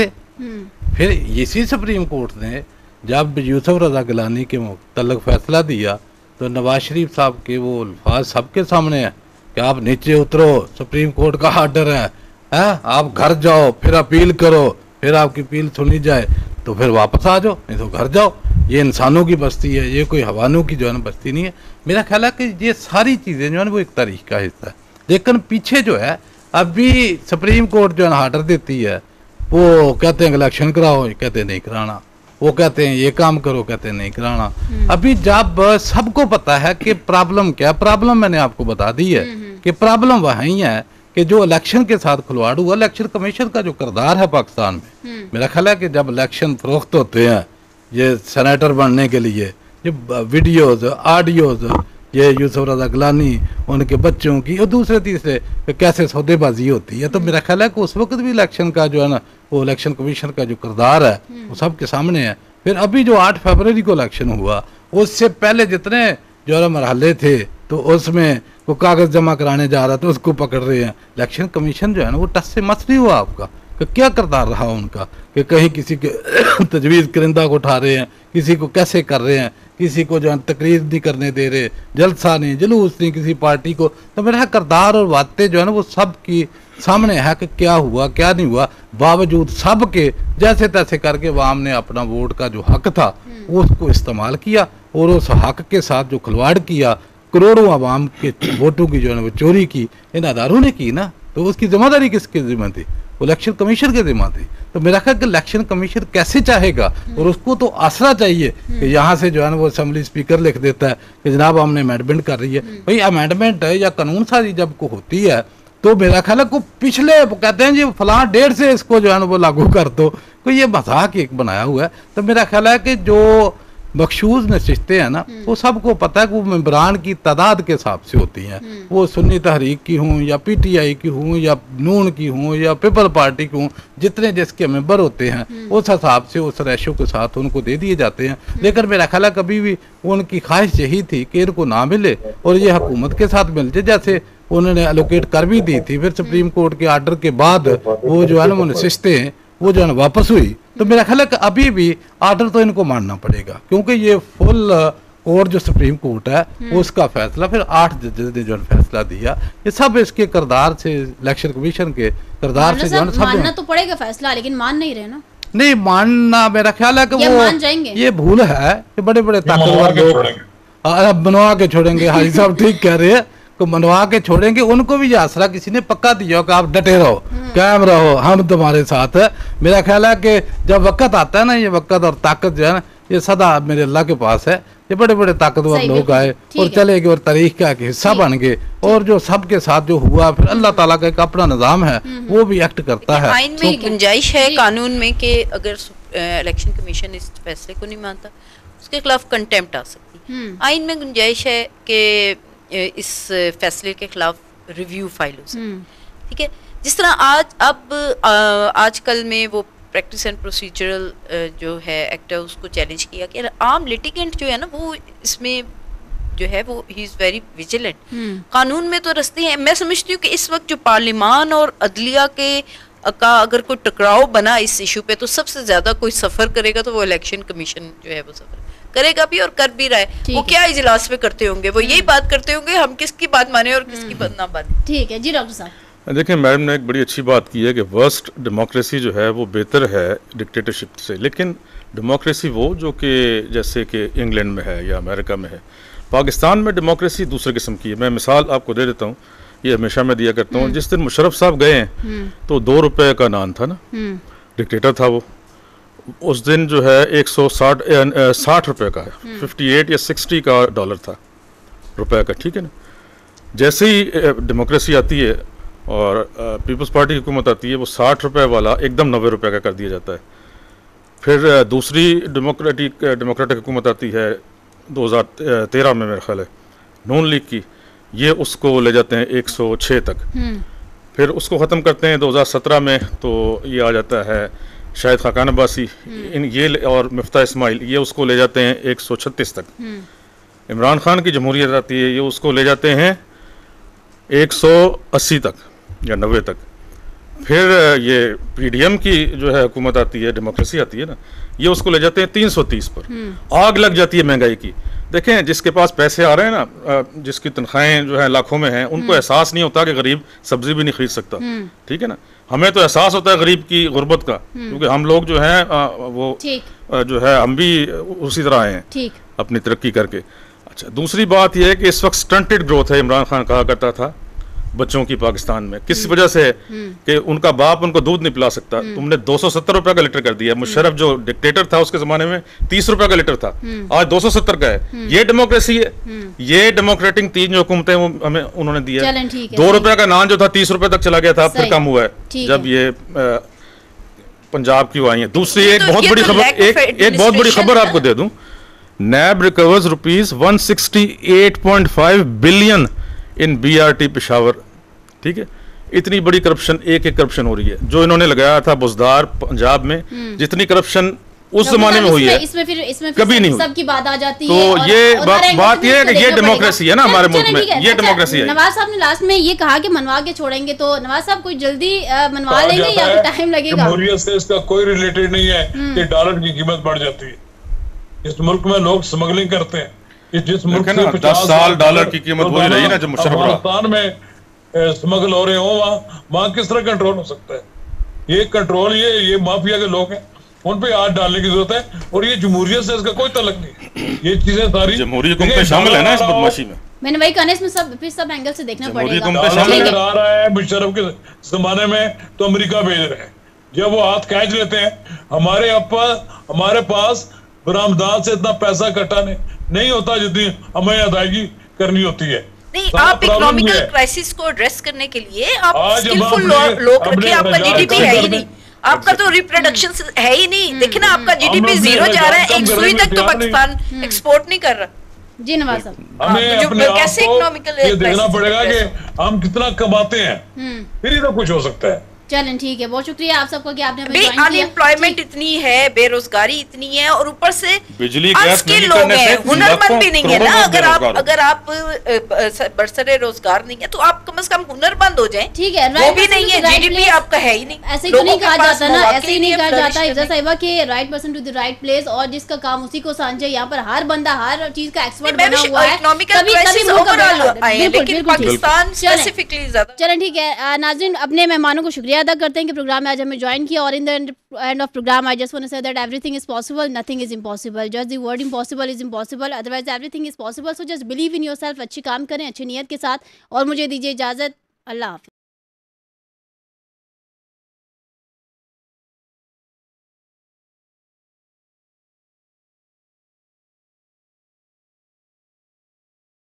फिर इसी सुप्रीम कोर्ट ने जब यूसुफ रजा गिलानी के मुतल्लिक फैसला दिया तो नवाज शरीफ साहब के वो अल्फाज सबके सामने है कि आप नीचे उतरो, सुप्रीम कोर्ट का आर्डर है, है? आप घर जाओ, फिर अपील करो, फिर आपकी अपील सुनी जाए तो फिर वापस आ जाओ, नहीं तो घर जाओ। ये इंसानों की बस्ती है, ये कोई हवानों की जो है ना बस्ती नहीं है। मेरा ख्याल है कि ये सारी चीज़ें जो है ना वो एक तारीख का हिस्सा है, लेकिन पीछे जो है अभी सुप्रीम कोर्ट जो है ना आर्डर देती है, वो कहते हैं इलेक्शन कराओ, कहते हैं नहीं कराना, वो कहते हैं ये काम करो, कहते हैं नहीं कराना। अभी जब सबको पता है कि प्रॉब्लम क्या, प्रॉब्लम मैंने आपको बता दी है कि प्रॉब्लम वही है कि जो इलेक्शन के साथ खिलवाड़ हुआ, इलेक्शन कमीशन का जो किरदार है पाकिस्तान में, मेरा ख्याल है कि जब इलेक्शन फरोख्त होते हैं ये सेनेटर बनने के लिए, ये वीडियोज ऑडियोज, ये यूसुफ रजा गिलानी उनके बच्चों की और दूसरे तीसरे कैसे सौदेबाजी होती है, तो मेरा ख्याल है कि उस वक्त भी इलेक्शन का जो है ना वो इलेक्शन कमीशन का जो किरदार है वो सबके सामने है। फिर अभी जो आठ फरवरी को इलेक्शन हुआ उससे पहले जितने जो है मरहले थे तो उसमें वो कागज जमा कराने जा रहा था उसको पकड़ रहे हैं। इलेक्शन कमीशन जो है ना वो टस से मस नहीं हुआ आपका कि क्या किरदार रहा उनका, कि कहीं किसी के तजवीज़ करिंदा को उठा रहे हैं, किसी को कैसे कर रहे हैं, किसी को जो है तकरीर नहीं करने दे रहे, जलसा नहीं, जुलूस नहीं किसी पार्टी को। तो मेरा किरदार और बातें जो है ना वो सब की सामने है कि क्या हुआ क्या नहीं हुआ, बावजूद सब के जैसे तैसे करके वाम ने अपना वोट का जो हक था उसको इस्तेमाल किया और उस हक के साथ जो खिलवाड़ किया, करोड़ों आवाम के वोटों की जो है ना वो चोरी की इन अदारों ने की ना, तो उसकी जिम्मेदारी किसकी जिम्मे थी? इलेक्शन कमीशन के जिम्मा थी। तो मेरा ख्याल कि इलेक्शन कमीशन कैसे चाहेगा, और उसको तो आसरा चाहिए कि यहाँ से जो है ना वो असेंबली स्पीकर लिख देता है कि जनाब हमने अमेंडमेंट कर रही है। भाई अमेंडमेंट है या कानून साजी जब को होती है तो मेरा ख्याल है को पिछले कहते हैं जी फलां डेट से इसको जो है ना वो लागू कर दो, तो ये मजाक एक बनाया हुआ है। तो मेरा ख्याल है कि जो मखसूस नशिस्तें हैं ना वो सबको पता है कि वो मेंबरान की तादाद के हिसाब से होती हैं, वो सुन्नी तहरीक की हूँ या पीटीआई की हूँ या नून की हूँ या पीपल पार्टी की हूँ, जितने जिसके मेंबर होते हैं उस हिसाब से उस रेशो के साथ उनको दे दिए जाते हैं। लेकिन मेरा ख्याल है कभी भी उनकी ख्वाहिश यही थी कि इनको ना मिले और ये हुकूमत के साथ मिल जाए, जैसे उन्होंने एलोकेट कर भी दी थी, फिर सुप्रीम कोर्ट के आर्डर के बाद वो जो है ना वो नशिस्तें वो जो है ना वापस हुई। तो मेरा ख्याल है कि अभी भी आर्डर तो इनको मानना पड़ेगा, क्योंकि ये फुल कोर्ट जो सुप्रीम कोर्ट है वो उसका फैसला फिर आठ जजेस ने जो है फैसला दिया, ये सब इसके किरदार से, इलेक्शन कमीशन के किरदार से जो है मानना तो पड़ेगा फैसला, लेकिन मान नहीं रहे ना। नहीं मानना, मेरा ख्याल है कि वो मान जाएंगे। ये भूल है कि बड़े बड़े ताकतवर लोग बनवा के छोड़ेंगे। हाजी साहब ठीक कह रहे हैं, को मनवा के छोड़ेंगे, उनको भी ये आसरा किसी ने पक्का दिया कि आप डटे रहो, कायम रहो, हम तुम्हारे साथ है। मेरा ख्याल है कि जब वक्त आता है ना, ये वक्त और ताकत जो है ना ये सदा मेरे अल्लाह के पास है। ये बड़े बड़े ताकतवर लोग आए और चले गए और तारीख का हिस्सा बन गए, और जो सबके साथ जो हुआ फिर अल्लाह ताला का एक अपना निज़ाम है वो भी एक्ट करता है। आइन में गुंजाइश है कानून में कि अगर इलेक्शन कमीशन इस फैसले को नहीं मानता उसके खिलाफ कंटेम्प्ट आ सकती। आइन में गुंजाइश है कि इस फैसले के खिलाफ रिव्यू फाइल हो सकती। ठीक है, जिस तरह आज अब आजकल में वो प्रैक्टिस एंड प्रोसीजरल जो है एक्ट है उसको चैलेंज किया कि आम लिटिगेंट जो है ना वो इसमें जो है वो ही इज़ वेरी विजिलेंट। कानून में तो रस्ते हैं। मैं समझती हूँ कि इस वक्त जो पार्लियामान और अदलिया के का अगर कोई टकराव बना इस इशू पे, तो सबसे ज्यादा कोई सफर करेगा तो वो इलेक्शन कमीशन जो है वो सफर करेगा भी और कर भी रहा है। वो क्या इजलास पे करते होंगे, वो यही बात करते होंगे हम किसकी बात माने और किसकी बात ना माने। ठीक है जी डॉक्टर साहब। देखिए मैडम ने एक बड़ी अच्छी बात की है कि वर्स्ट डेमोक्रेसी जो है वो बेहतर है डिक्टेटरशिप से, लेकिन डेमोक्रेसी वो जो कि जैसे कि इंग्लैंड में है या अमेरिका में है। पाकिस्तान में डेमोक्रेसी दूसरे किस्म की है। मैं मिसाल आपको दे देता हूँ, ये हमेशा मैं दिया करता हूँ। जिस दिन मुशर्रफ साहब गए हैं तो दो रुपए का नान था ना, डिक्टेटर था वो। उस दिन जो है एक सौ साठ साठ रुपये का है, फिफ्टी एट या सिक्सटी का डॉलर था रुपए का, ठीक है ना। जैसे ही डेमोक्रेसी आती है और पीपल्स पार्टी की हुकूमत आती है, वो साठ रुपए वाला एकदम नब्बे रुपये का कर दिया जाता है। फिर दूसरी डेमोक्रेटिक डेमोक्रेटिक हुकूमत आती है दो हज़ार तेरह में मेरा ख्याल है, नून लीग की, ये उसको ले जाते हैं एक सौ छः तक। फिर उसको ख़त्म करते हैं दो हज़ार सत्रह में, तो ये आ जाता है शायद खाकान अब्बासी इन ये और मिफ्ता इस्माइल, ये उसको ले जाते हैं एक सौ छत्तीस तक। इमरान खान की जमहूरियत आती है, ये उसको ले जाते हैं एक सौ अस्सी तक या नब्बे तक। फिर ये पीडीएम की जो है हुकूमत आती है, डेमोक्रेसी आती है ना, ये उसको ले जाते हैं तीन सौ तीस पर। आग लग जाती है महंगाई की। देखें जिसके पास पैसे आ रहे हैं ना, जिसकी तनख्वाहें जो है लाखों में हैं, उनको एहसास नहीं होता कि गरीब सब्जी भी नहीं खरीद सकता, ठीक है ना। हमें तो एहसास होता है गरीब की गुर्बत का, क्योंकि हम लोग जो हैं वो जो है हम भी उसी तरह आए हैं अपनी तरक्की करके। अच्छा, दूसरी बात यह है कि इस वक्त स्टंटेड ग्रोथ है, इमरान खान कहा करता था बच्चों की पाकिस्तान में। किस वजह से है कि उनका बाप उनको दूध नहीं पिला सकता। तुमने दो सौ सत्तर रुपए का लीटर कर दिया। मुशर्रफ जो डिक्टेटर था उसके जमाने में तीस रुपए का लीटर था, आज दो सौ सत्तर का है। ये डेमोक्रेसी है, ये डेमोक्रेटिक तीन जो हुकूमतें वो हमें उन्होंने दिया। दो रुपए का नान जो था तीस रुपए तक चला गया था, फिर कम हुआ है जब ये पंजाब की आई है। दूसरी एक बहुत बड़ी खबर, एक एक बहुत बड़ी खबर आपको दे दूं, NAB recovers rupees one sixty eight point five billion in BRT Peshawar, ठीक है। इतनी बड़ी करप्शन, एक एक करप्शन हो रही है। जो इन्होंने लगाया था बुजदार पंजाब में, जितनी करप्शन उस जमाने में हुई है इसमें फिर, इसमें फिर कभी नहीं हुई। सबकी बात आ जाती है। तो ये बात ये है कि ये डेमोक्रेसी है ना हमारे मुल्क में, ये डेमोक्रेसी है। नवाज साहब ने लास्ट में ये कहा कि मनवा के छोड़ेंगे, तो नवाज साहब कोई जल्दी मनवा लेंगे या टाइम लगेगा? जमहूरियत से इसका कोई रिलेटेड नहीं है कि डॉलर की कीमत बढ़ जाती है। इस मुल्क में लोग स्मगलिंग करते हैं। जिस मुल्क में दस साल डॉलर की कीमत वही रही ना जब मुशर्रफ पाकिस्तान में स्मगल हो रहे हो, वहाँ वहाँ किस तरह कंट्रोल हो सकता है? ये कंट्रोल ये ये माफिया के लोग हैं, उन पे हाथ डालने की जरूरत है। और ये जमहूरियत से इसका कोई ताल्लुक नहीं। ये चीजें सारी जमहूरी हुकूमतें शामिल है ना इस बदमाशी में। मैंने वही कहने इसमें सब फिर सब एंगल से देखना पड़ेगा। आ रहा है मुशर्रफ के जमाने में तो अमेरिका भेज रहे हैं, जब वो हाथ खींच लेते हैं हमारे हमारे पास बरामदात से इतना पैसा इकट्ठा नहीं नहीं होता जितनी हमें अदायगी करनी होती है। नहीं, सारा आप problem इकोनॉमिकल ये है। क्राइसिस को एड्रेस करने के लिए आप आज हम स्किलफुल अपने- लोग अपने रखे, आपका रोजगार जीडीपी कम है ही कर नहीं, दें। आपका तो रिप्रोडक्शन है ही नहीं। देखिए ना, आपका जीडीपी अपने जीरो जा रहा है, रोजगार एक कम सुई करने तक तो में तैयार नहीं। पाकिस्तान एक्सपोर्ट नहीं कर रहा। जी नवाज साहब। हाँ, हमें तो जो अपने आप कैसे को economical ये देखना crisis पड़ेगा address कि हम कितना कमाते हैं, हम्म फिर ही तो कुछ हो सकता है। चलें ठीक है, बहुत शुक्रिया आप सबका कि आपने हमें भाई ज्वाइन किया। अनएम्प्लॉयमेंट इतनी है, बेरोजगारी इतनी है, और ऊपर से बिजली गैस अनस्किल नहीं लोग करने हैं, से हुनरमंद लाखों भी नहीं है करोड़ों ना। लोग अगर आप बेरोजगार हो। अगर आप बरसरे रोजगार नहीं है तो आप कम से कम हुनरमंद हो जाएं। ठीक है, वो right भी person नहीं to है, the right जीडीपी place। आपका है ही नहीं। ऐसे ही तो लोगों नहीं के कहा पास जाता ना, मौके ऐसे ही नहीं है कहा flourish जाता इफ्जा करने साहिबा के right person to the right place, और जिसका काम उसी को सांझे। यहाँ पर हर बंदा हर चीज का एक्सपर्ट मैं बना भी हुआ है। इकोनॉमिकल तभी- तभी क्राइसिस मुल्क का ओवरऑल बेड़ा गर्क। आए हैं, बिल्कुल, लेकिन बिल्कुल ठीक। पाकिस्तान चलें। स्पेसिफिकली ज्यादा। चलें ठीक है, अ, नाज़रीन अपने मेहमानों को शुक्रिया अदा करते हैं कि प्रोग्राम में आज हमें ज्वाइन किया। और in the end of program I just want to say that everything is possible, nothing is impossible, just the word impossible is impossible, otherwise everything is possible. So just believe in yourself, अच्छी काम करें अच्छी नीयत के साथ। और मुझे दीजिए इजाजत, अल्लाह हाफिज़।